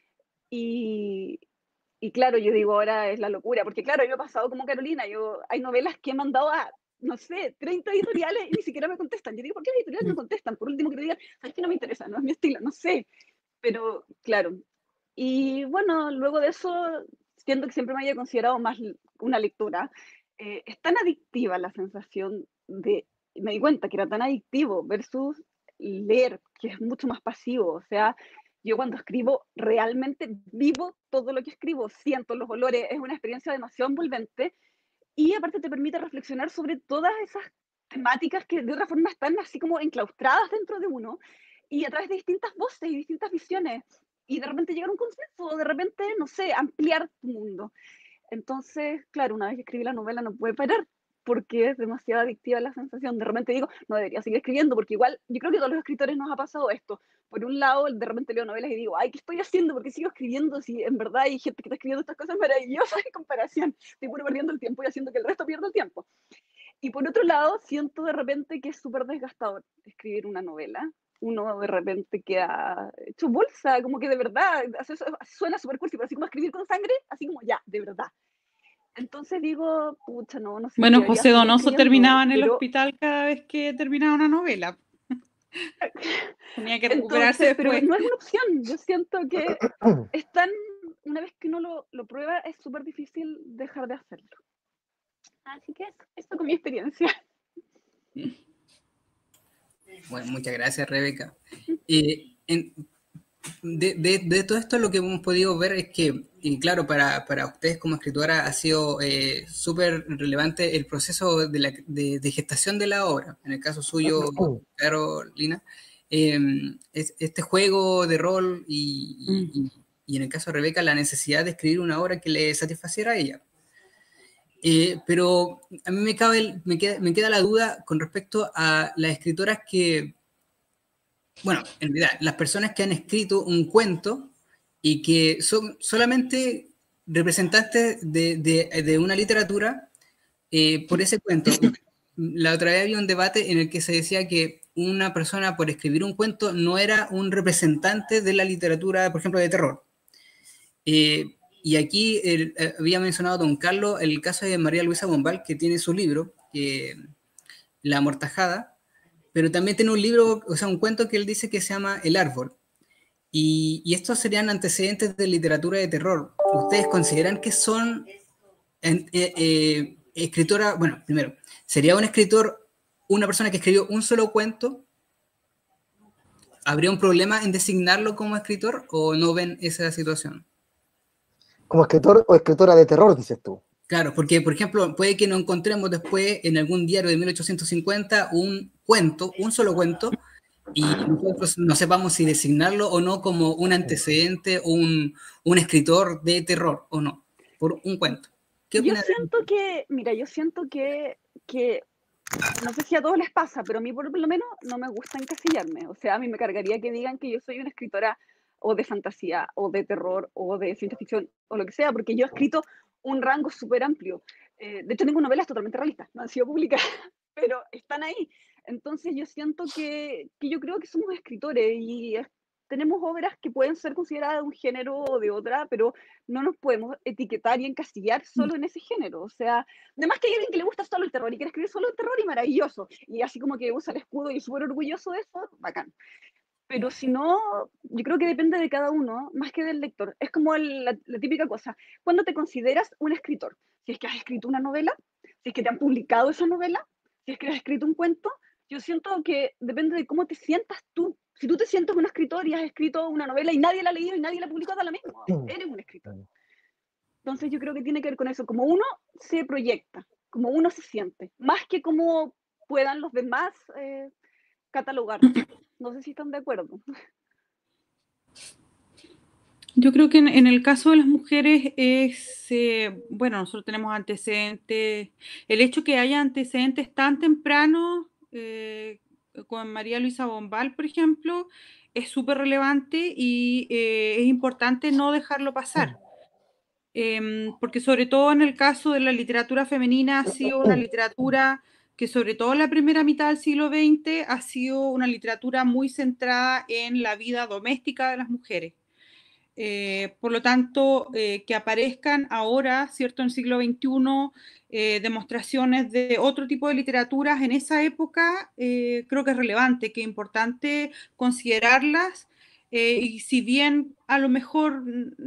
Y, y claro, yo digo, ahora es la locura, porque claro, yo he pasado como Carolina, yo, hay novelas que he mandado a, no sé, treinta editoriales y ni siquiera me contestan. Yo digo, ¿por qué las editoriales no contestan? Por último que te digan, ¿sabes qué? No me interesa, no es mi estilo, no sé. Pero claro, y bueno, luego de eso, siento que siempre me haya considerado más una lectora, eh, es tan adictiva la sensación de, me di cuenta que era tan adictivo versus leer, que es mucho más pasivo. O sea, yo cuando escribo realmente vivo todo lo que escribo, siento los olores, es una experiencia demasiado envolvente y aparte te permite reflexionar sobre todas esas temáticas que de otra forma están así como enclaustradas dentro de uno y a través de distintas voces y distintas visiones y de repente llegar a un consenso o de repente, no sé, ampliar tu mundo. Entonces, claro, una vez que escribí la novela no puede parar porque es demasiado adictiva la sensación. De repente digo, no debería seguir escribiendo, porque igual yo creo que a todos los escritores nos ha pasado esto. Por un lado, de repente leo novelas y digo, ay, ¿qué estoy haciendo? ¿Por qué sigo escribiendo si en verdad hay gente que está escribiendo estas cosas maravillosas en comparación? Estoy puro perdiendo el tiempo y haciendo que el resto pierda el tiempo. Y por otro lado, siento de repente que es súper desgastador escribir una novela. Uno de repente queda hecho bolsa, como que de verdad, suena súper cursi, pero así como escribir con sangre, así como ya, de verdad. Entonces digo, pucha, no, no sé. Bueno, si José Donoso terminaba en el pero... hospital cada vez que terminaba una novela. Tenía que recuperarse Entonces, después. pero no es una opción. Yo siento que es tan una vez que uno lo, lo prueba, es súper difícil dejar de hacerlo. Así que eso, eso con mi experiencia. Bueno, muchas gracias, Rebeca. Eh, en, de, de, de todo esto lo que hemos podido ver es que, y claro, para, para ustedes como escritora ha sido eh, súper relevante el proceso de, la, de, de gestación de la obra. En el caso suyo, Carolina, eh, es, este juego de rol y, y, y en el caso de Rebeca, la necesidad de escribir una obra que le satisfaciera a ella. Eh, pero a mí me, cabe, me, queda, me queda la duda con respecto a las escritoras que, bueno, en realidad, las personas que han escrito un cuento y que son solamente representantes de, de, de una literatura eh, por ese cuento. La otra vez había un debate en el que se decía que una persona por escribir un cuento no era un representante de la literatura, por ejemplo, de terror. Eh, Y aquí el, eh, había mencionado don Carlos el caso de María Luisa Bombal, que tiene su libro, eh, La Amortajada, pero también tiene un libro, o sea, un cuento que él dice que se llama El Árbol. Y, y estos serían antecedentes de literatura de terror. ¿Ustedes consideran que son eh, eh, escritora? Bueno, primero, ¿sería un escritor una persona que escribió un solo cuento? ¿Habría un problema en designarlo como escritor o no ven esa situación? Como escritor o escritora de terror, dices tú. Claro, porque, por ejemplo, puede que no encontremos después en algún diario de mil ochocientos cincuenta un cuento, un solo cuento, y nosotros no sepamos si designarlo o no como un antecedente, un, un escritor de terror o no, por un cuento. ¿Qué yo opinas? siento que, mira, yo siento que, que, no sé si a todos les pasa, pero a mí por lo menos no me gusta encasillarme. O sea, a mí me cargaría que digan que yo soy una escritora o de fantasía, o de terror, o de ciencia ficción, o lo que sea, porque yo he escrito un rango súper amplio. Eh, de hecho, tengo novelas totalmente realistas, no han sido publicadas, pero están ahí. Entonces yo siento que, que yo creo que somos escritores y es, tenemos obras que pueden ser consideradas de un género o de otra, pero no nos podemos etiquetar y encasillar solo en ese género. O sea, además que hay alguien que le gusta solo el terror y quiere escribir solo el terror y maravilloso, y así como que usa el escudo y es súper orgulloso de eso, bacán. Pero si no, yo creo que depende de cada uno, más que del lector. Es como el, la, la típica cosa. ¿Cuándo te consideras un escritor? Si es que has escrito una novela, si es que te han publicado esa novela, si es que has escrito un cuento. Yo siento que depende de cómo te sientas tú. Si tú te sientes un escritor y has escrito una novela y nadie la ha leído y nadie la ha publicado, da lo mismo. Eres un escritor. Entonces yo creo que tiene que ver con eso. Como uno se proyecta, como uno se siente, más que como puedan los demás eh, catalogar. No sé si están de acuerdo. Yo creo que en, en el caso de las mujeres es, eh, bueno, nosotros tenemos antecedentes, el hecho que haya antecedentes tan tempranos, eh, con María Luisa Bombal, por ejemplo, es súper relevante y eh, es importante no dejarlo pasar. Eh, porque sobre todo en el caso de la literatura femenina ha sido una literatura que sobre todo en la primera mitad del siglo veinte ha sido una literatura muy centrada en la vida doméstica de las mujeres. Eh, por lo tanto, eh, que aparezcan ahora, ¿cierto?, en el siglo veintiuno, eh, demostraciones de otro tipo de literaturas en esa época, eh, creo que es relevante, que es importante considerarlas, eh, y si bien a lo mejor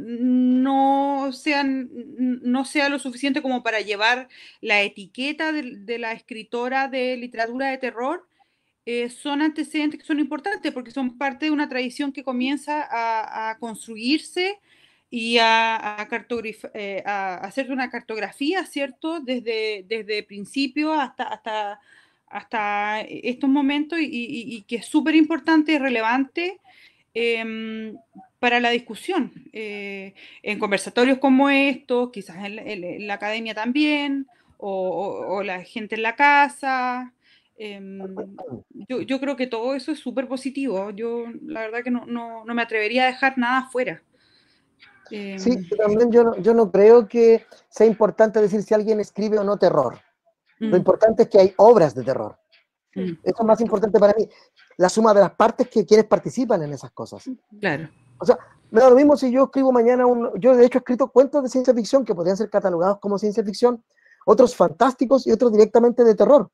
no sean, no sea lo suficiente como para llevar la etiqueta de, de la escritora de literatura de terror, Eh, son antecedentes que son importantes porque son parte de una tradición que comienza a, a construirse y a, a, eh, a hacer una cartografía, ¿cierto? Desde, desde principio hasta, hasta, hasta estos momentos y, y, y que es súper importante y relevante eh, para la discusión. Eh, en conversatorios como estos, quizás en, en, en la academia también, o, o, o la gente en la casa. Eh, yo, yo creo que todo eso es súper positivo. Yo la verdad que no, no, no me atrevería a dejar nada afuera. Eh, Sí, también yo no, yo no creo que sea importante decir si alguien escribe o no terror. Mm. Lo importante es que hay obras de terror. Mm. Eso es más importante para mí. La suma de las partes que quienes participan en esas cosas. Claro. O sea, me da lo mismo si yo escribo mañana un... Yo de hecho he escrito cuentos de ciencia ficción que podrían ser catalogados como ciencia ficción, otros fantásticos y otros directamente de terror.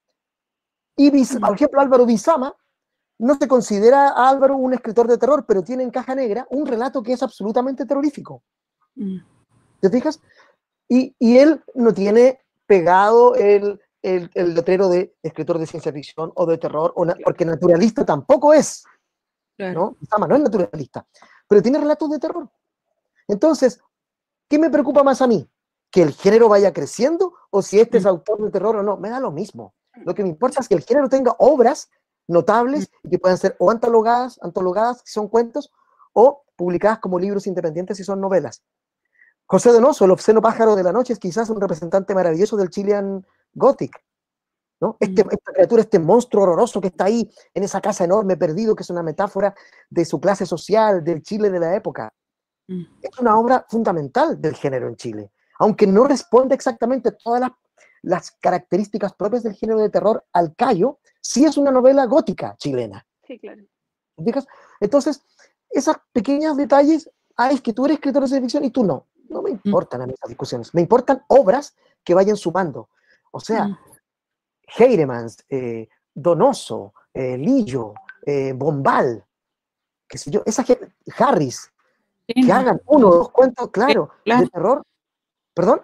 Y, mm. por ejemplo, Álvaro Bizama, no se considera a Álvaro un escritor de terror, pero tiene en caja negra un relato que es absolutamente terrorífico. Mm. ¿Te fijas? Y, y él no tiene pegado el, el, el letrero de escritor de ciencia ficción o de terror, o na- porque naturalista tampoco es, Claro. ¿no? Sama no es naturalista, pero tiene relatos de terror. Entonces, ¿qué me preocupa más a mí? ¿Que el género vaya creciendo o si este es Mm. autor de terror o no? Me da lo mismo. Lo que me importa es que el género tenga obras notables y que puedan ser o antologadas, antologadas si son cuentos, o publicadas como libros independientes si son novelas. José Donoso, el obsceno pájaro de la noche, es quizás un representante maravilloso del Chilean Gothic, ¿no? Este, Mm. esta criatura, este monstruo horroroso que está ahí en esa casa enorme perdido, que es una metáfora de su clase social, del Chile de la época. Mm. Es una obra fundamental del género en Chile, aunque no responde exactamente todas las, las características propias del género de terror al callo, sí es una novela gótica chilena. Sí, claro. ¿Fijas? Entonces, esos pequeños detalles, ah, es que tú eres escritor de ciencia ficción y tú no. No me importan a mí esas discusiones. Me importan obras que vayan sumando. O sea, Mm. Heiremans, eh, Donoso, eh, Lillo, eh, Bombal, qué sé yo, esa gente, Harris, que Elena, hagan uno o dos cuentos, claro, de claro. terror, perdón,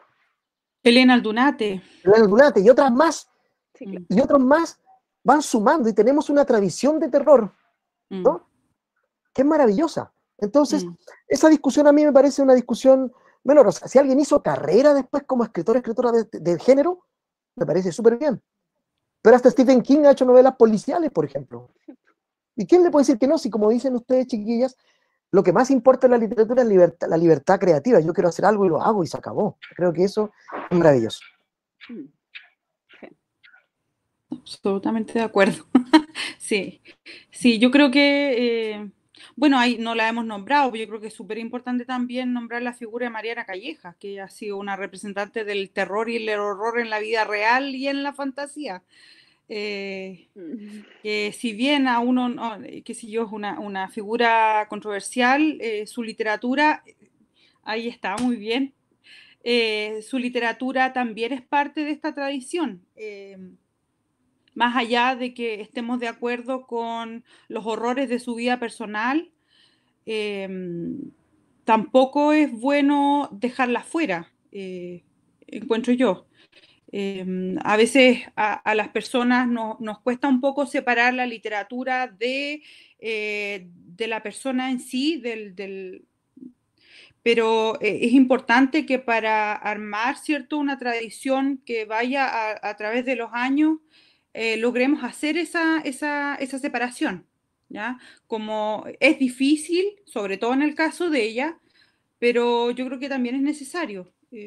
Elena Aldunate. Elena Dunate y otras más, Sí, claro. y otros más van sumando y tenemos una tradición de terror, Mm. ¿no? Que es maravillosa. Entonces, Mm. esa discusión a mí me parece una discusión menor. O sea, si alguien hizo carrera después como escritor, escritora de, de género, me parece súper bien. Pero hasta Stephen King ha hecho novelas policiales, por ejemplo. ¿Y quién le puede decir que no? Si como dicen ustedes, chiquillas, lo que más importa en la literatura es libertad, la libertad creativa. Yo quiero hacer algo y lo hago y se acabó. Creo que eso es maravilloso. Mm. Sí. Absolutamente de acuerdo. Sí, sí, yo creo que, eh, bueno, ahí no la hemos nombrado, pero yo creo que es súper importante también nombrar la figura de Mariana Calleja, que ha sido una representante del terror y el horror en la vida real y en la fantasía. Eh, Mm. que si bien a uno, no, qué sé yo, es una, una figura controversial, eh, su literatura, ahí está, muy bien, eh, su literatura también es parte de esta tradición. Eh, más allá de que estemos de acuerdo con los horrores de su vida personal, eh, tampoco es bueno dejarla fuera, eh, encuentro yo. Eh, a veces a, a las personas no, nos cuesta un poco separar la literatura de, eh, de la persona en sí, del, del, pero eh, es importante que para armar, ¿cierto?, una tradición que vaya a, a través de los años, eh, logremos hacer esa, esa, esa separación, ¿ya? Como es difícil, sobre todo en el caso de ella, pero yo creo que también es necesario. Eh,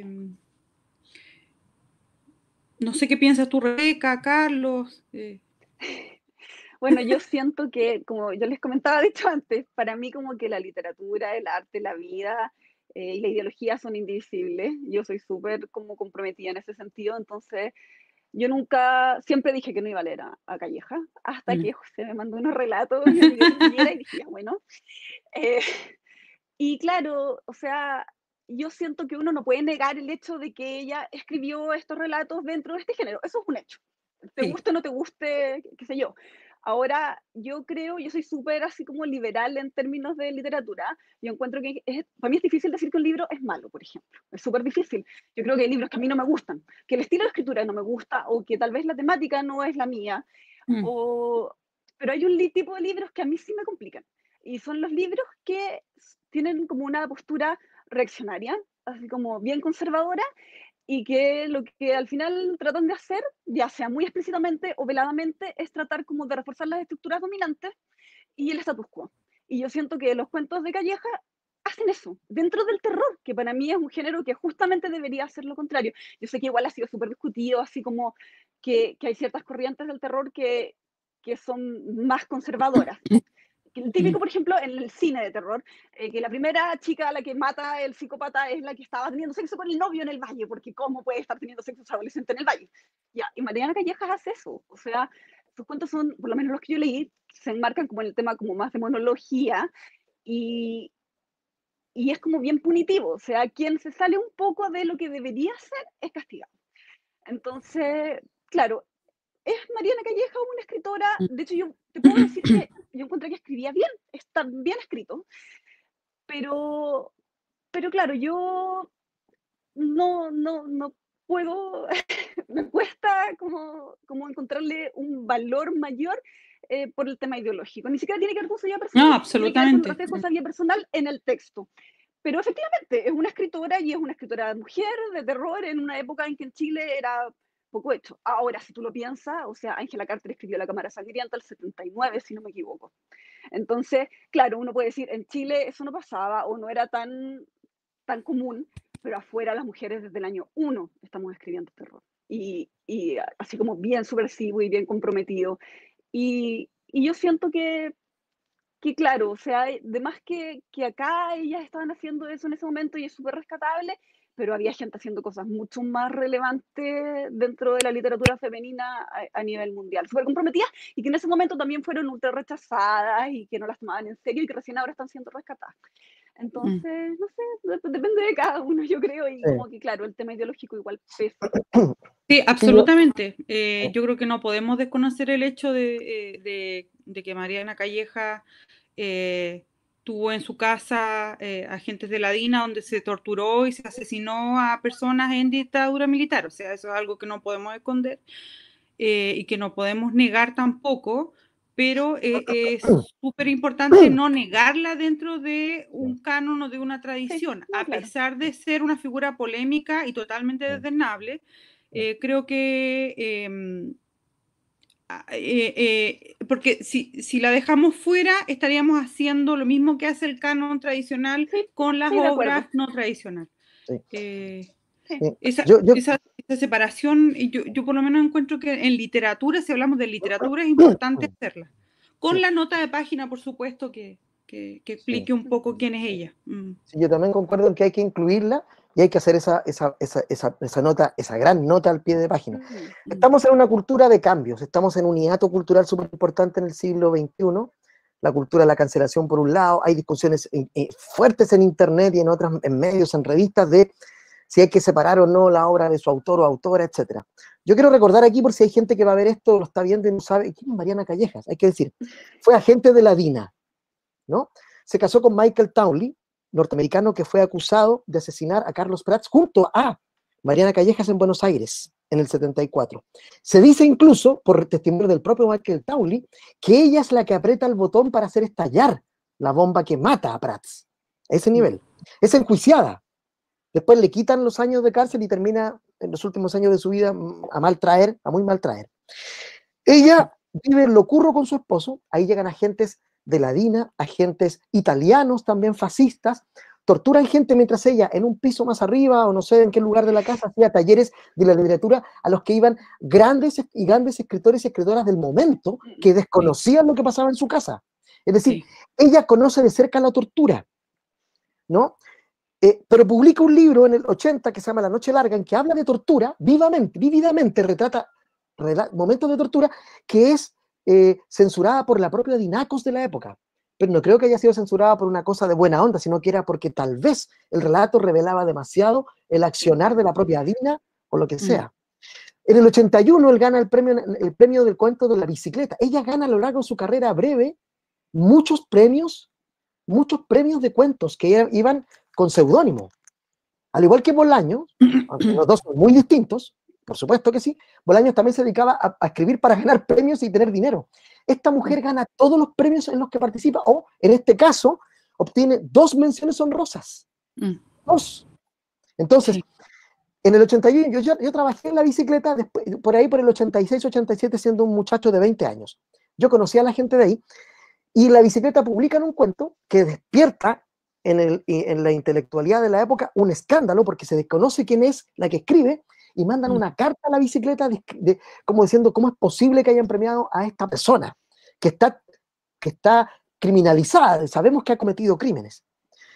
no sé qué piensas tú, Rebeca, Carlos. Eh. Bueno, yo siento que, como yo les comentaba, dicho antes, para mí como que la literatura, el arte, la vida eh, y la ideología son indivisibles. Yo soy súper como comprometida en ese sentido, entonces yo nunca, siempre dije que no iba a leer a, a Calleja, hasta Mm. que José me mandó unos relatos y me pidió que leyera y dije, ya, bueno. Eh, y claro, o sea, yo siento que uno no puede negar el hecho de que ella escribió estos relatos dentro de este género, eso es un hecho. Te Sí. guste o no te guste, qué sé yo. Ahora, yo creo, yo soy súper así como liberal en términos de literatura. Yo encuentro que es, para mí es difícil decir que un libro es malo, por ejemplo. Es súper difícil. Yo creo que hay libros que a mí no me gustan, que el estilo de escritura no me gusta, o que tal vez la temática no es la mía. Mm. O... Pero hay un li- tipo de libros que a mí sí me complican. Y son los libros que tienen como una postura reaccionaria, así como bien conservadora, y que lo que al final tratan de hacer, ya sea muy explícitamente o veladamente, es tratar como de reforzar las estructuras dominantes y el status quo. Y yo siento que los cuentos de Calleja hacen eso, dentro del terror, que para mí es un género que justamente debería hacer lo contrario. Yo sé que igual ha sido súper discutido, así como que, que hay ciertas corrientes del terror que, que son más conservadoras. El típico, Mm. por ejemplo, en el cine de terror, eh, que la primera chica a la que mata el psicópata es la que estaba teniendo sexo con el novio en el valle, porque ¿cómo puede estar teniendo sexo ese adolescente en el valle? Ya, y Mariana Callejas hace eso, o sea, sus cuentos son, por lo menos los que yo leí, se enmarcan como en el tema como más de monología, y, y es como bien punitivo, o sea, quien se sale un poco de lo que debería ser es castigado. Entonces, claro, es Mariana Calleja una escritora, de hecho yo te puedo decir que yo encontré que escribía bien, está bien escrito, pero, pero claro, yo no, no, no puedo, me cuesta como, como encontrarle un valor mayor eh, por el tema ideológico. Ni siquiera tiene que ver con su vida personal, No, tiene que ver con el absolutamente. reflejo de esa vida personal en el texto. Pero efectivamente, es una escritora y es una escritora mujer de terror en una época en que en Chile era poco hecho. Ahora, si tú lo piensas, o sea, Ángela Carter escribió La Cámara Sangrienta el setenta y nueve, si no me equivoco. Entonces, claro, uno puede decir, en Chile eso no pasaba o no era tan, tan común, pero afuera las mujeres desde el año uno estamos escribiendo terror. Y, y así como bien subversivo y bien comprometido. Y, y yo siento que que claro, o sea, de más que, que acá ellas estaban haciendo eso en ese momento y es súper rescatable, pero había gente haciendo cosas mucho más relevantes dentro de la literatura femenina a, a nivel mundial, súper comprometidas y que en ese momento también fueron ultra rechazadas y que no las tomaban en serio y que recién ahora están siendo rescatadas. Entonces, Mm. no sé, dep- depende de cada uno, yo creo, y Sí. como que claro, el tema ideológico igual pesa. Sí, Sí, yo- absolutamente. Eh, yo creo que no podemos desconocer el hecho de, eh, de- de que Mariana Calleja eh, tuvo en su casa eh, agentes de la DINA donde se torturó y se asesinó a personas en dictadura militar. O sea, eso es algo que no podemos esconder eh, y que no podemos negar tampoco, pero eh, es súper importante no negarla dentro de un canon o de una Sí, tradición, no, a claro. pesar de ser una figura polémica y totalmente desdeñable. Eh, creo que eh, ah, eh, eh, porque si, si la dejamos fuera, estaríamos haciendo lo mismo que hace el canon tradicional Sí, con las sí, de acuerdo. obras no tradicionales. Sí. Eh, Sí. Sí. esa, Yo, yo, esa, esa separación, y yo, yo por lo menos encuentro que en literatura, si hablamos de literatura, es importante hacerla. Con Sí. la nota de página, por supuesto, que, que, que explique un poco quién es ella. Mm. sí, yo también concuerdo en que hay que incluirla y hay que hacer esa, esa, esa, esa, esa nota, esa gran nota al pie de página. Mm. Estamos en una cultura de cambios, estamos en un hiato cultural súper importante en el siglo veintiuno, la cultura de la cancelación por un lado, hay discusiones eh, eh, fuertes en internet y en otras, en medios, en revistas, de si hay que separar o no la obra de su autor o autora, etcétera. Yo quiero recordar aquí, por si hay gente que va a ver esto, lo está viendo y no sabe, ¿quién es Mariana Callejas? Hay que decir, fue agente de la DINA, ¿no? Se casó con Michael Townley, norteamericano que fue acusado de asesinar a Carlos Prats junto a Mariana Callejas en Buenos Aires en el setenta y cuatro. Se dice incluso, por testimonio del propio Michael Townley, que ella es la que aprieta el botón para hacer estallar la bomba que mata a Prats. A ese nivel. Es enjuiciada. Después le quitan los años de cárcel y termina en los últimos años de su vida a mal traer, a muy mal traer. Ella vive lo curro con su esposo, ahí llegan agentes de la DINA, agentes italianos también fascistas, torturan gente mientras ella en un piso más arriba o no sé en qué lugar de la casa hacía talleres de la literatura a los que iban grandes y grandes escritores y escritoras del momento que desconocían lo que pasaba en su casa. Es decir, Sí. ella conoce de cerca la tortura, ¿no? Eh, pero publica un libro en el ochenta que se llama La Noche Larga, en que habla de tortura, vivamente, vívidamente retrata rela- momentos de tortura, que es eh, censurada por la propia Dinacos de la época. Pero no creo que haya sido censurada por una cosa de buena onda, sino que era porque tal vez el relato revelaba demasiado el accionar de la propia Dina o lo que sea. En el ochenta y uno él gana el premio, el premio del cuento de la bicicleta. Ella gana a lo largo de su carrera breve muchos premios, muchos premios de cuentos que iban con seudónimo. Al igual que Bolaños, aunque los dos son muy distintos, por supuesto que sí, Bolaños también se dedicaba a, a escribir para ganar premios y tener dinero. Esta mujer gana todos los premios en los que participa, o en este caso, obtiene dos menciones honrosas. Mm. Dos. Entonces, Sí. en el ochenta y uno, yo, yo, yo trabajé en la bicicleta, después, por ahí por el ochenta y seis, ochenta y siete, siendo un muchacho de veinte años. Yo conocí a la gente de ahí, y la bicicleta publica un cuento que despierta en, el, en la intelectualidad de la época un escándalo, porque se desconoce quién es la que escribe, y mandan una carta a la bicicleta de, de, como diciendo cómo es posible que hayan premiado a esta persona que está, que está criminalizada, sabemos que ha cometido crímenes.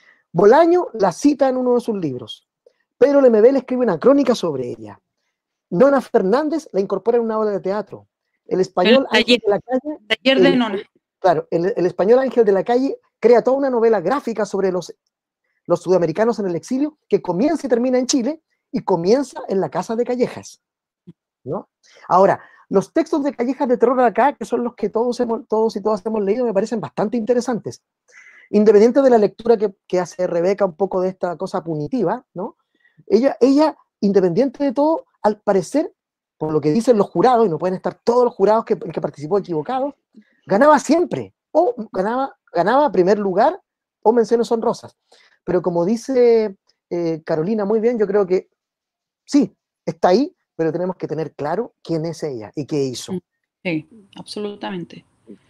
Bolaño la cita en uno de sus libros. Pedro Lemebel escribe una crónica sobre ella. Nona Fernández la incorpora en una obra de teatro. El español El taller, Ángel de la Calle, taller de el, Nona. Claro, el, el español Ángel de la Calle crea toda una novela gráfica sobre los, los sudamericanos en el exilio que comienza y termina en Chile y comienza en la casa de Callejas, ¿no? Ahora, los textos de Callejas de terror acá, que son los que todos, hemos, todos y todas hemos leído, me parecen bastante interesantes. independiente de la lectura que, que hace Rebeca un poco de esta cosa punitiva, ¿no? Ella, ella, independiente de todo, al parecer, por lo que dicen los jurados, y no pueden estar todos los jurados que, que participó equivocados, ganaba siempre, o ganaba, ganaba primer lugar o menciones honrosas. Pero como dice eh, Carolina muy bien, yo creo que sí, está ahí, pero tenemos que tener claro quién es ella y qué hizo. Sí, absolutamente.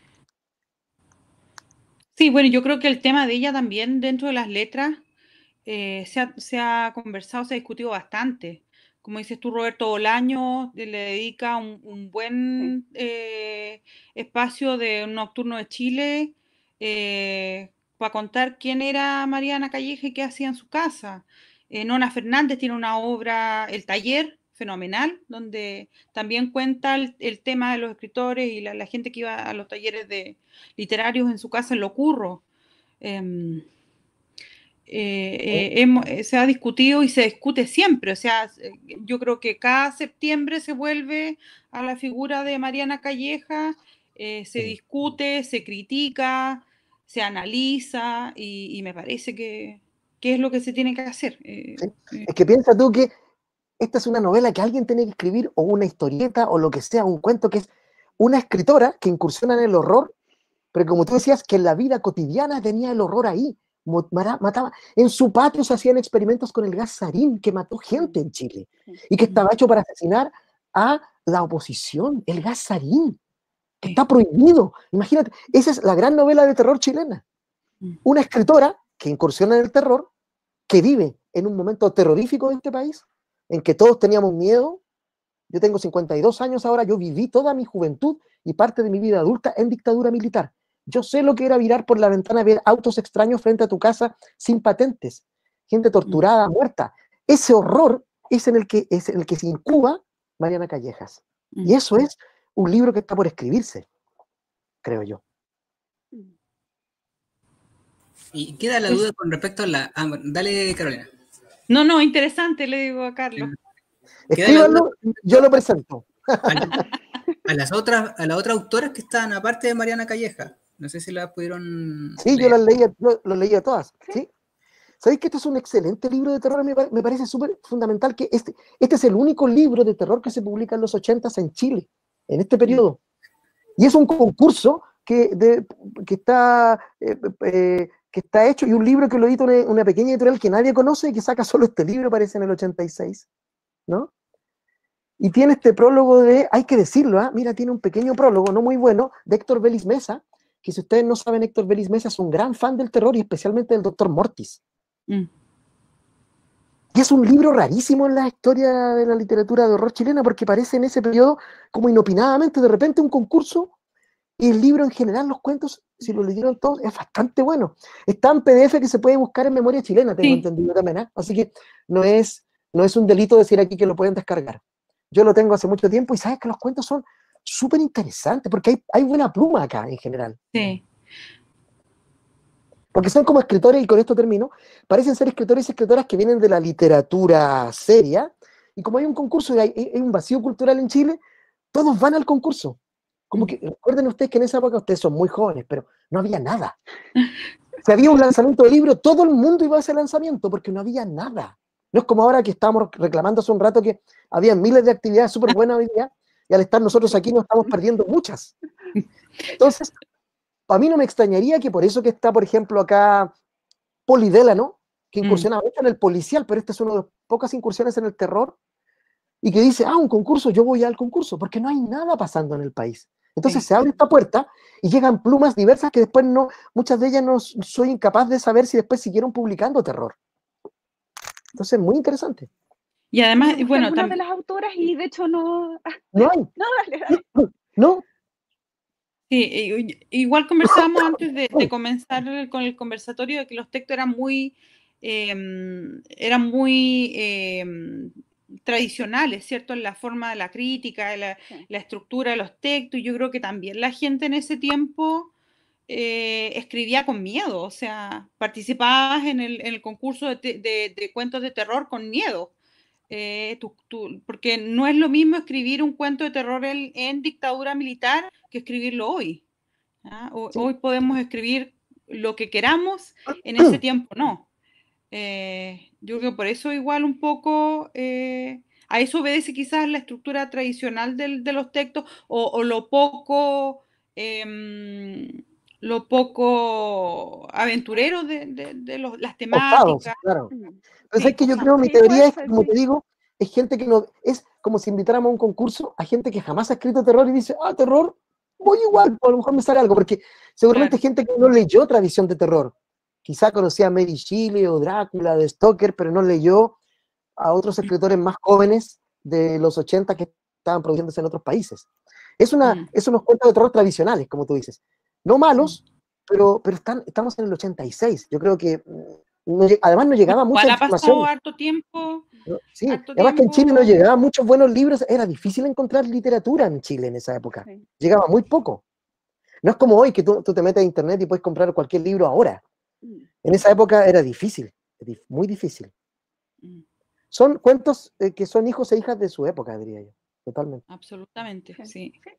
Sí, bueno, yo creo que el tema de ella también dentro de las letras eh, se, ha, se ha conversado, se ha discutido bastante. Como dices tú, Roberto Bolaño le dedica un, un buen eh, espacio de un nocturno de Chile eh, para contar quién era Mariana Calleja y qué hacía en su casa. Eh, Nona Fernández tiene una obra, El Taller, fenomenal, donde también cuenta el, el tema de los escritores y la, la gente que iba a los talleres de literarios en su casa en Lo Curro. Eh, eh, eh, hemos, se ha discutido y se discute siempre, o sea, yo creo que cada septiembre se vuelve a la figura de Mariana Calleja, eh, se discute, se critica, se analiza y, y me parece que, que es lo que se tiene que hacer. Eh, ¿Sí? eh. Es que piensa tú que esta es una novela que alguien tiene que escribir, o una historieta, o lo que sea, un cuento, que es una escritora que incursiona en el horror, pero como tú decías, que en la vida cotidiana tenía el horror ahí, mataba, en su patio se hacían experimentos con el gas sarín, que mató gente en Chile, y que estaba hecho para asesinar a la oposición, el gas sarín, que está prohibido. Imagínate, esa es la gran novela de terror chilena. Una escritora que incursiona en el terror, que vive en un momento terrorífico de este país, en que todos teníamos miedo. Yo tengo cincuenta y dos años ahora, yo viví toda mi juventud y parte de mi vida adulta en dictadura militar. Yo sé lo que era mirar por la ventana, ver autos extraños frente a tu casa sin patentes, gente torturada, muerta. Ese horror es en el que, es en el que se incuba Mariana Callejas. Y eso es un libro que está por escribirse, creo yo. Y queda la duda con respecto a la... Ah, dale, Carolina. No, no, interesante, le digo a Carlos. Escríbanlo, yo lo presento. A, a las otras, a las otras autoras que están aparte de Mariana Calleja. No sé si las pudieron Sí, leer. yo las leía, lo, lo leía todas. ¿Sí? ¿Sabéis que este es un excelente libro de terror? Me, me parece súper fundamental que este, este es el único libro de terror que se publica en los ochentas en Chile, en este periodo. Y es un concurso que, de, que, está, eh, eh, que está hecho, y un libro que lo edita una, una pequeña editorial que nadie conoce y que saca solo este libro, parece en el ochenta y seis, ¿no? Y tiene este prólogo de, hay que decirlo, ¿eh? Mira, tiene un pequeño prólogo, no muy bueno, de Héctor Vélez Mesa, que si ustedes no saben, Héctor Vélez Mesa es un gran fan del terror y especialmente del doctor Mortis. Mm. Y es un libro rarísimo en la historia de la literatura de horror chilena, porque parece en ese periodo como inopinadamente de repente un concurso, y el libro en general, los cuentos, si lo leyeron todos, es bastante bueno. Está en P D F que se puede buscar en Memoria Chilena, tengo sí. entendido también, ¿eh? Así que no es, no es un delito decir aquí que lo pueden descargar. Yo lo tengo hace mucho tiempo y sabes que los cuentos son súper interesantes, porque hay, hay buena pluma acá en general. Sí. Porque son como escritores, y con esto termino, parecen ser escritores y escritoras que vienen de la literatura seria, y como hay un concurso y hay, hay un vacío cultural en Chile, todos van al concurso. Como que, recuerden ustedes que en esa época, ustedes son muy jóvenes, pero no había nada. Si había un lanzamiento de libro, todo el mundo iba a ese lanzamiento, porque no había nada. No es como ahora que estamos reclamando hace un rato que había miles de actividades súper buenas hoy día, y al estar nosotros aquí nos estamos perdiendo muchas. Entonces, a mí no me extrañaría que por eso que está, por ejemplo, acá Polidela, ¿no? Que incursiona mm. mucho en el policial, pero esta es una de las pocas incursiones en el terror, y que dice, ah, un concurso, yo voy al concurso, porque no hay nada pasando en el país. Entonces sí. se abre esta puerta y llegan plumas diversas que después no, muchas de ellas no soy incapaz de saber si después siguieron publicando terror. Entonces, muy interesante. Y además, bueno, alguna de las autoras y de hecho no... No hay. No, dale, dale. No. no. Sí, igual conversábamos antes de, de comenzar con el conversatorio de que los textos eran muy, eh, eran muy eh, tradicionales, ¿cierto? En la forma de la crítica, de la, sí. la estructura de los textos, y yo creo que también la gente en ese tiempo eh, escribía con miedo, o sea, participabas en el, en el concurso de, de, de cuentos de terror con miedo. Eh, tú, tú, porque no es lo mismo escribir un cuento de terror en, en dictadura militar que escribirlo hoy. ¿ah? O, sí. Hoy podemos escribir lo que queramos, en ese tiempo no. Eh, yo creo que por eso igual un poco eh, a eso obedece quizás la estructura tradicional del, de los textos o, o lo poco eh, lo poco aventurero de, de, de los, las Forzados, temáticas. claro. Mm. Entonces Sí, es que yo forzados. creo, mi Sí, teoría puede es, que, ser, como sí. te digo, es gente que no, es como si invitáramos a un concurso a gente que jamás ha escrito terror y dice, ah, terror, voy igual, a lo mejor me sale algo, porque seguramente Claro. gente que no leyó tradición de terror, quizá conocía a Mary Shelley o Drácula de Stoker, pero no leyó a otros escritores más jóvenes de los ochenta que estaban produciéndose en otros países. Es una, Mm. es unos cuentos de terror tradicionales, como tú dices. No malos, pero, pero están, estamos en el ochenta y seis. Yo creo que, mm, no lleg- además no llegaba mucha Igual ha pasado información. harto tiempo, ¿No? Sí, harto además que en Chile no tiempo. llegaban muchos buenos libros, era difícil encontrar literatura en Chile en esa época. Sí. Llegaba muy poco. No es como hoy que tú, tú te metes a internet y puedes comprar cualquier libro ahora. Mm. En esa época era difícil, dif- muy difícil. Mm, Son cuentos eh, que son hijos e hijas de su época, diría yo. Totalmente. absolutamente, Sí. sí.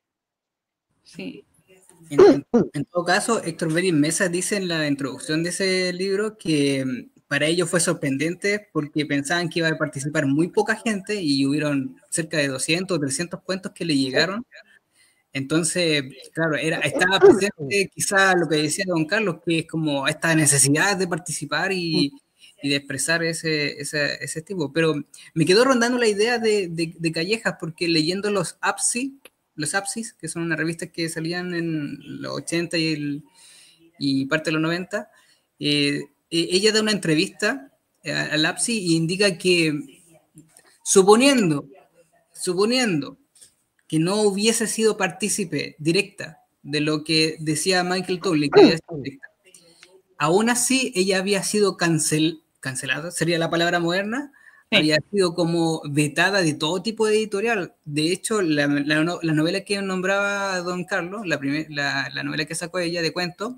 Sí. En, en- en todo caso, Héctor Bering Mesa dice en la introducción de ese libro que mm, para ellos fue sorprendente porque pensaban que iba a participar muy poca gente y hubieron cerca de doscientos o trescientos cuentos que le llegaron. Entonces, claro, era, estaba presente quizá lo que decía don Carlos, que es como esta necesidad de participar y, y de expresar ese, ese, ese tipo. Pero me quedó rondando la idea de, de, de Callejas, porque leyendo los Apsis, los Apsis, que son unas revistas que salían en los ochenta y, el, y parte de los noventa, eh, ella da una entrevista al Apsis y indica que, suponiendo, suponiendo que no hubiese sido partícipe directa de lo que decía Michael Townley, que había sido directa, aún así ella había sido cancel, cancelada, sería la palabra moderna, sí. Había sido como vetada de todo tipo de editorial. De hecho, la, la, la novela que nombraba don Carlos, la, primer, la, la novela que sacó ella de cuentos,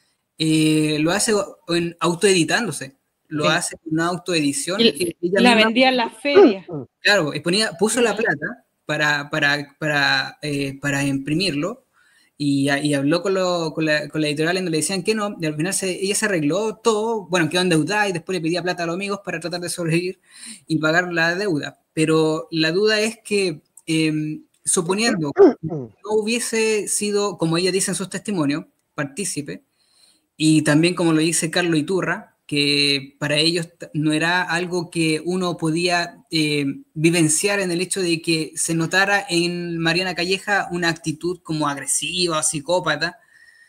eh, lo hace en autoeditándose, lo sí. hace en una autoedición. Y, que ella la misma, vendía en las ferias. Claro, ponía, puso la plata para, para, para, eh, para imprimirlo y, y habló con, lo, con, la, con la editorial en donde le decían que no, y al final se, ella se arregló todo, bueno, quedó endeudada y después le pedía plata a los amigos para tratar de sobrevivir y pagar la deuda. Pero la duda es que, eh, suponiendo que no hubiese sido, como ella dice en sus testimonios, partícipe, y también como lo dice Carlos Iturra, que para ellos no era algo que uno podía eh, vivenciar en el hecho de que se notara en Mariana Calleja una actitud como agresiva o psicópata,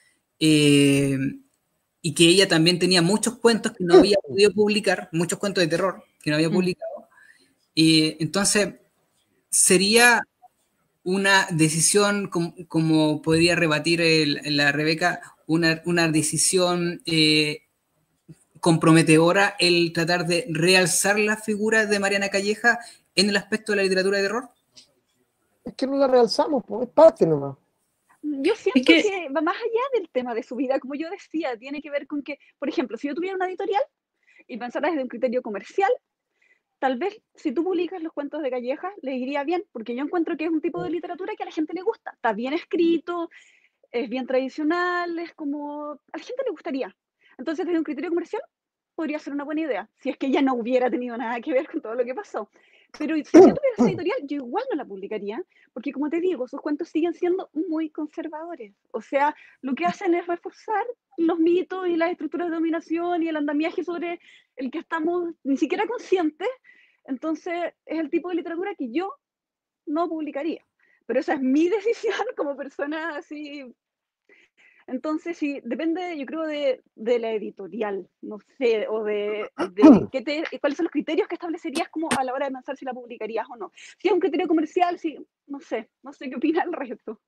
eh, y que ella también tenía muchos cuentos que no había podido publicar, muchos cuentos de terror que no había publicado. Eh, entonces, sería una decisión, como, como podría rebatir el, la Rebeca, una, una decisión eh, comprometedora el tratar de realzar la figura de Mariana Calleja en el aspecto de la literatura de terror? Es que no la realzamos, pues, es parte nomás. Yo siento es que... que va más allá del tema de su vida, como yo decía, tiene que ver con que, por ejemplo, si yo tuviera una editorial y pensara desde un criterio comercial, tal vez si tú publicas los cuentos de Calleja, le iría bien, porque yo encuentro que es un tipo de literatura que a la gente le gusta, está bien escrito, es bien tradicional, es como, a la gente le gustaría. Entonces, desde un criterio comercial, podría ser una buena idea, si es que ella no hubiera tenido nada que ver con todo lo que pasó. Pero si yo tuviera esa editorial, yo igual no la publicaría, porque como te digo, sus cuentos siguen siendo muy conservadores. O sea, lo que hacen es reforzar los mitos y las estructuras de dominación y el andamiaje sobre el que estamos ni siquiera conscientes. Entonces, es el tipo de literatura que yo no publicaría. Pero esa es mi decisión como persona así. Entonces, sí, depende, yo creo, de, de la editorial, no sé, o de, de qué te, cuáles son los criterios que establecerías como a la hora de pensar si la publicarías o no. Si es un criterio comercial, sí, no sé, no sé qué opina el resto.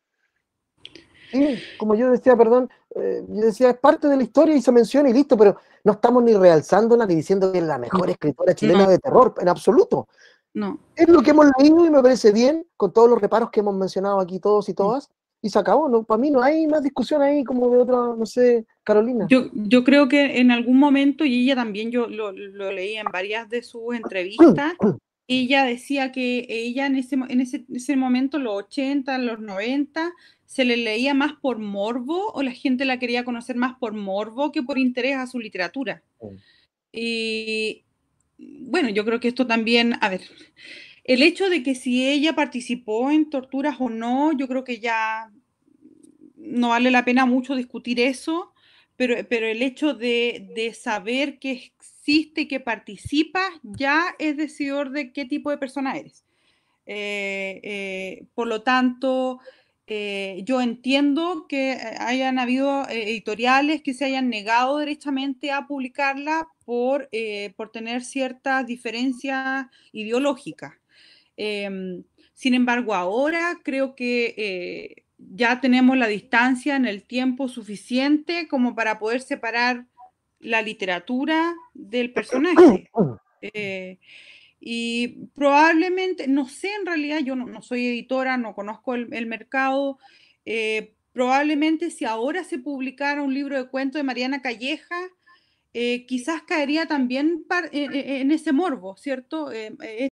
Sí, como yo decía, perdón, eh, yo decía, es parte de la historia y se menciona y listo, pero no estamos ni realzándola ni diciendo que es la mejor escritora chilena no. de terror, en absoluto. No. Es lo que hemos leído y me parece bien, con todos los reparos que hemos mencionado aquí todos y todas, y se acabó, ¿no? Para mí no hay más discusión ahí como de otra, no sé, Carolina. Yo, yo creo que en algún momento, y ella también, yo lo, lo leí en varias de sus entrevistas, ella decía que ella en ese, en ese, ese momento, los ochenta, los noventa, se le leía más por morbo o la gente la quería conocer más por morbo que por interés a su literatura. Mm. Y bueno, yo creo que esto también, a ver, el hecho de que si ella participó en torturas o no, yo creo que ya no vale la pena mucho discutir eso, pero, pero el hecho de, de saber que existe, que participas, ya es decidor de qué tipo de persona eres. Eh, eh, por lo tanto, eh, yo entiendo que hayan habido eh, editoriales que se hayan negado derechamente a publicarla por, eh, por tener ciertas diferencias ideológicas. Eh, sin embargo, ahora creo que eh, ya tenemos la distancia en el tiempo suficiente como para poder separar la literatura del personaje. Eh, y probablemente, no sé, en realidad yo no, no soy editora, no conozco el, el mercado. Eh, probablemente si ahora se publicara un libro de cuentos de Mariana Calleja, eh, quizás caería también par, eh, eh, en ese morbo, ¿cierto? Eh,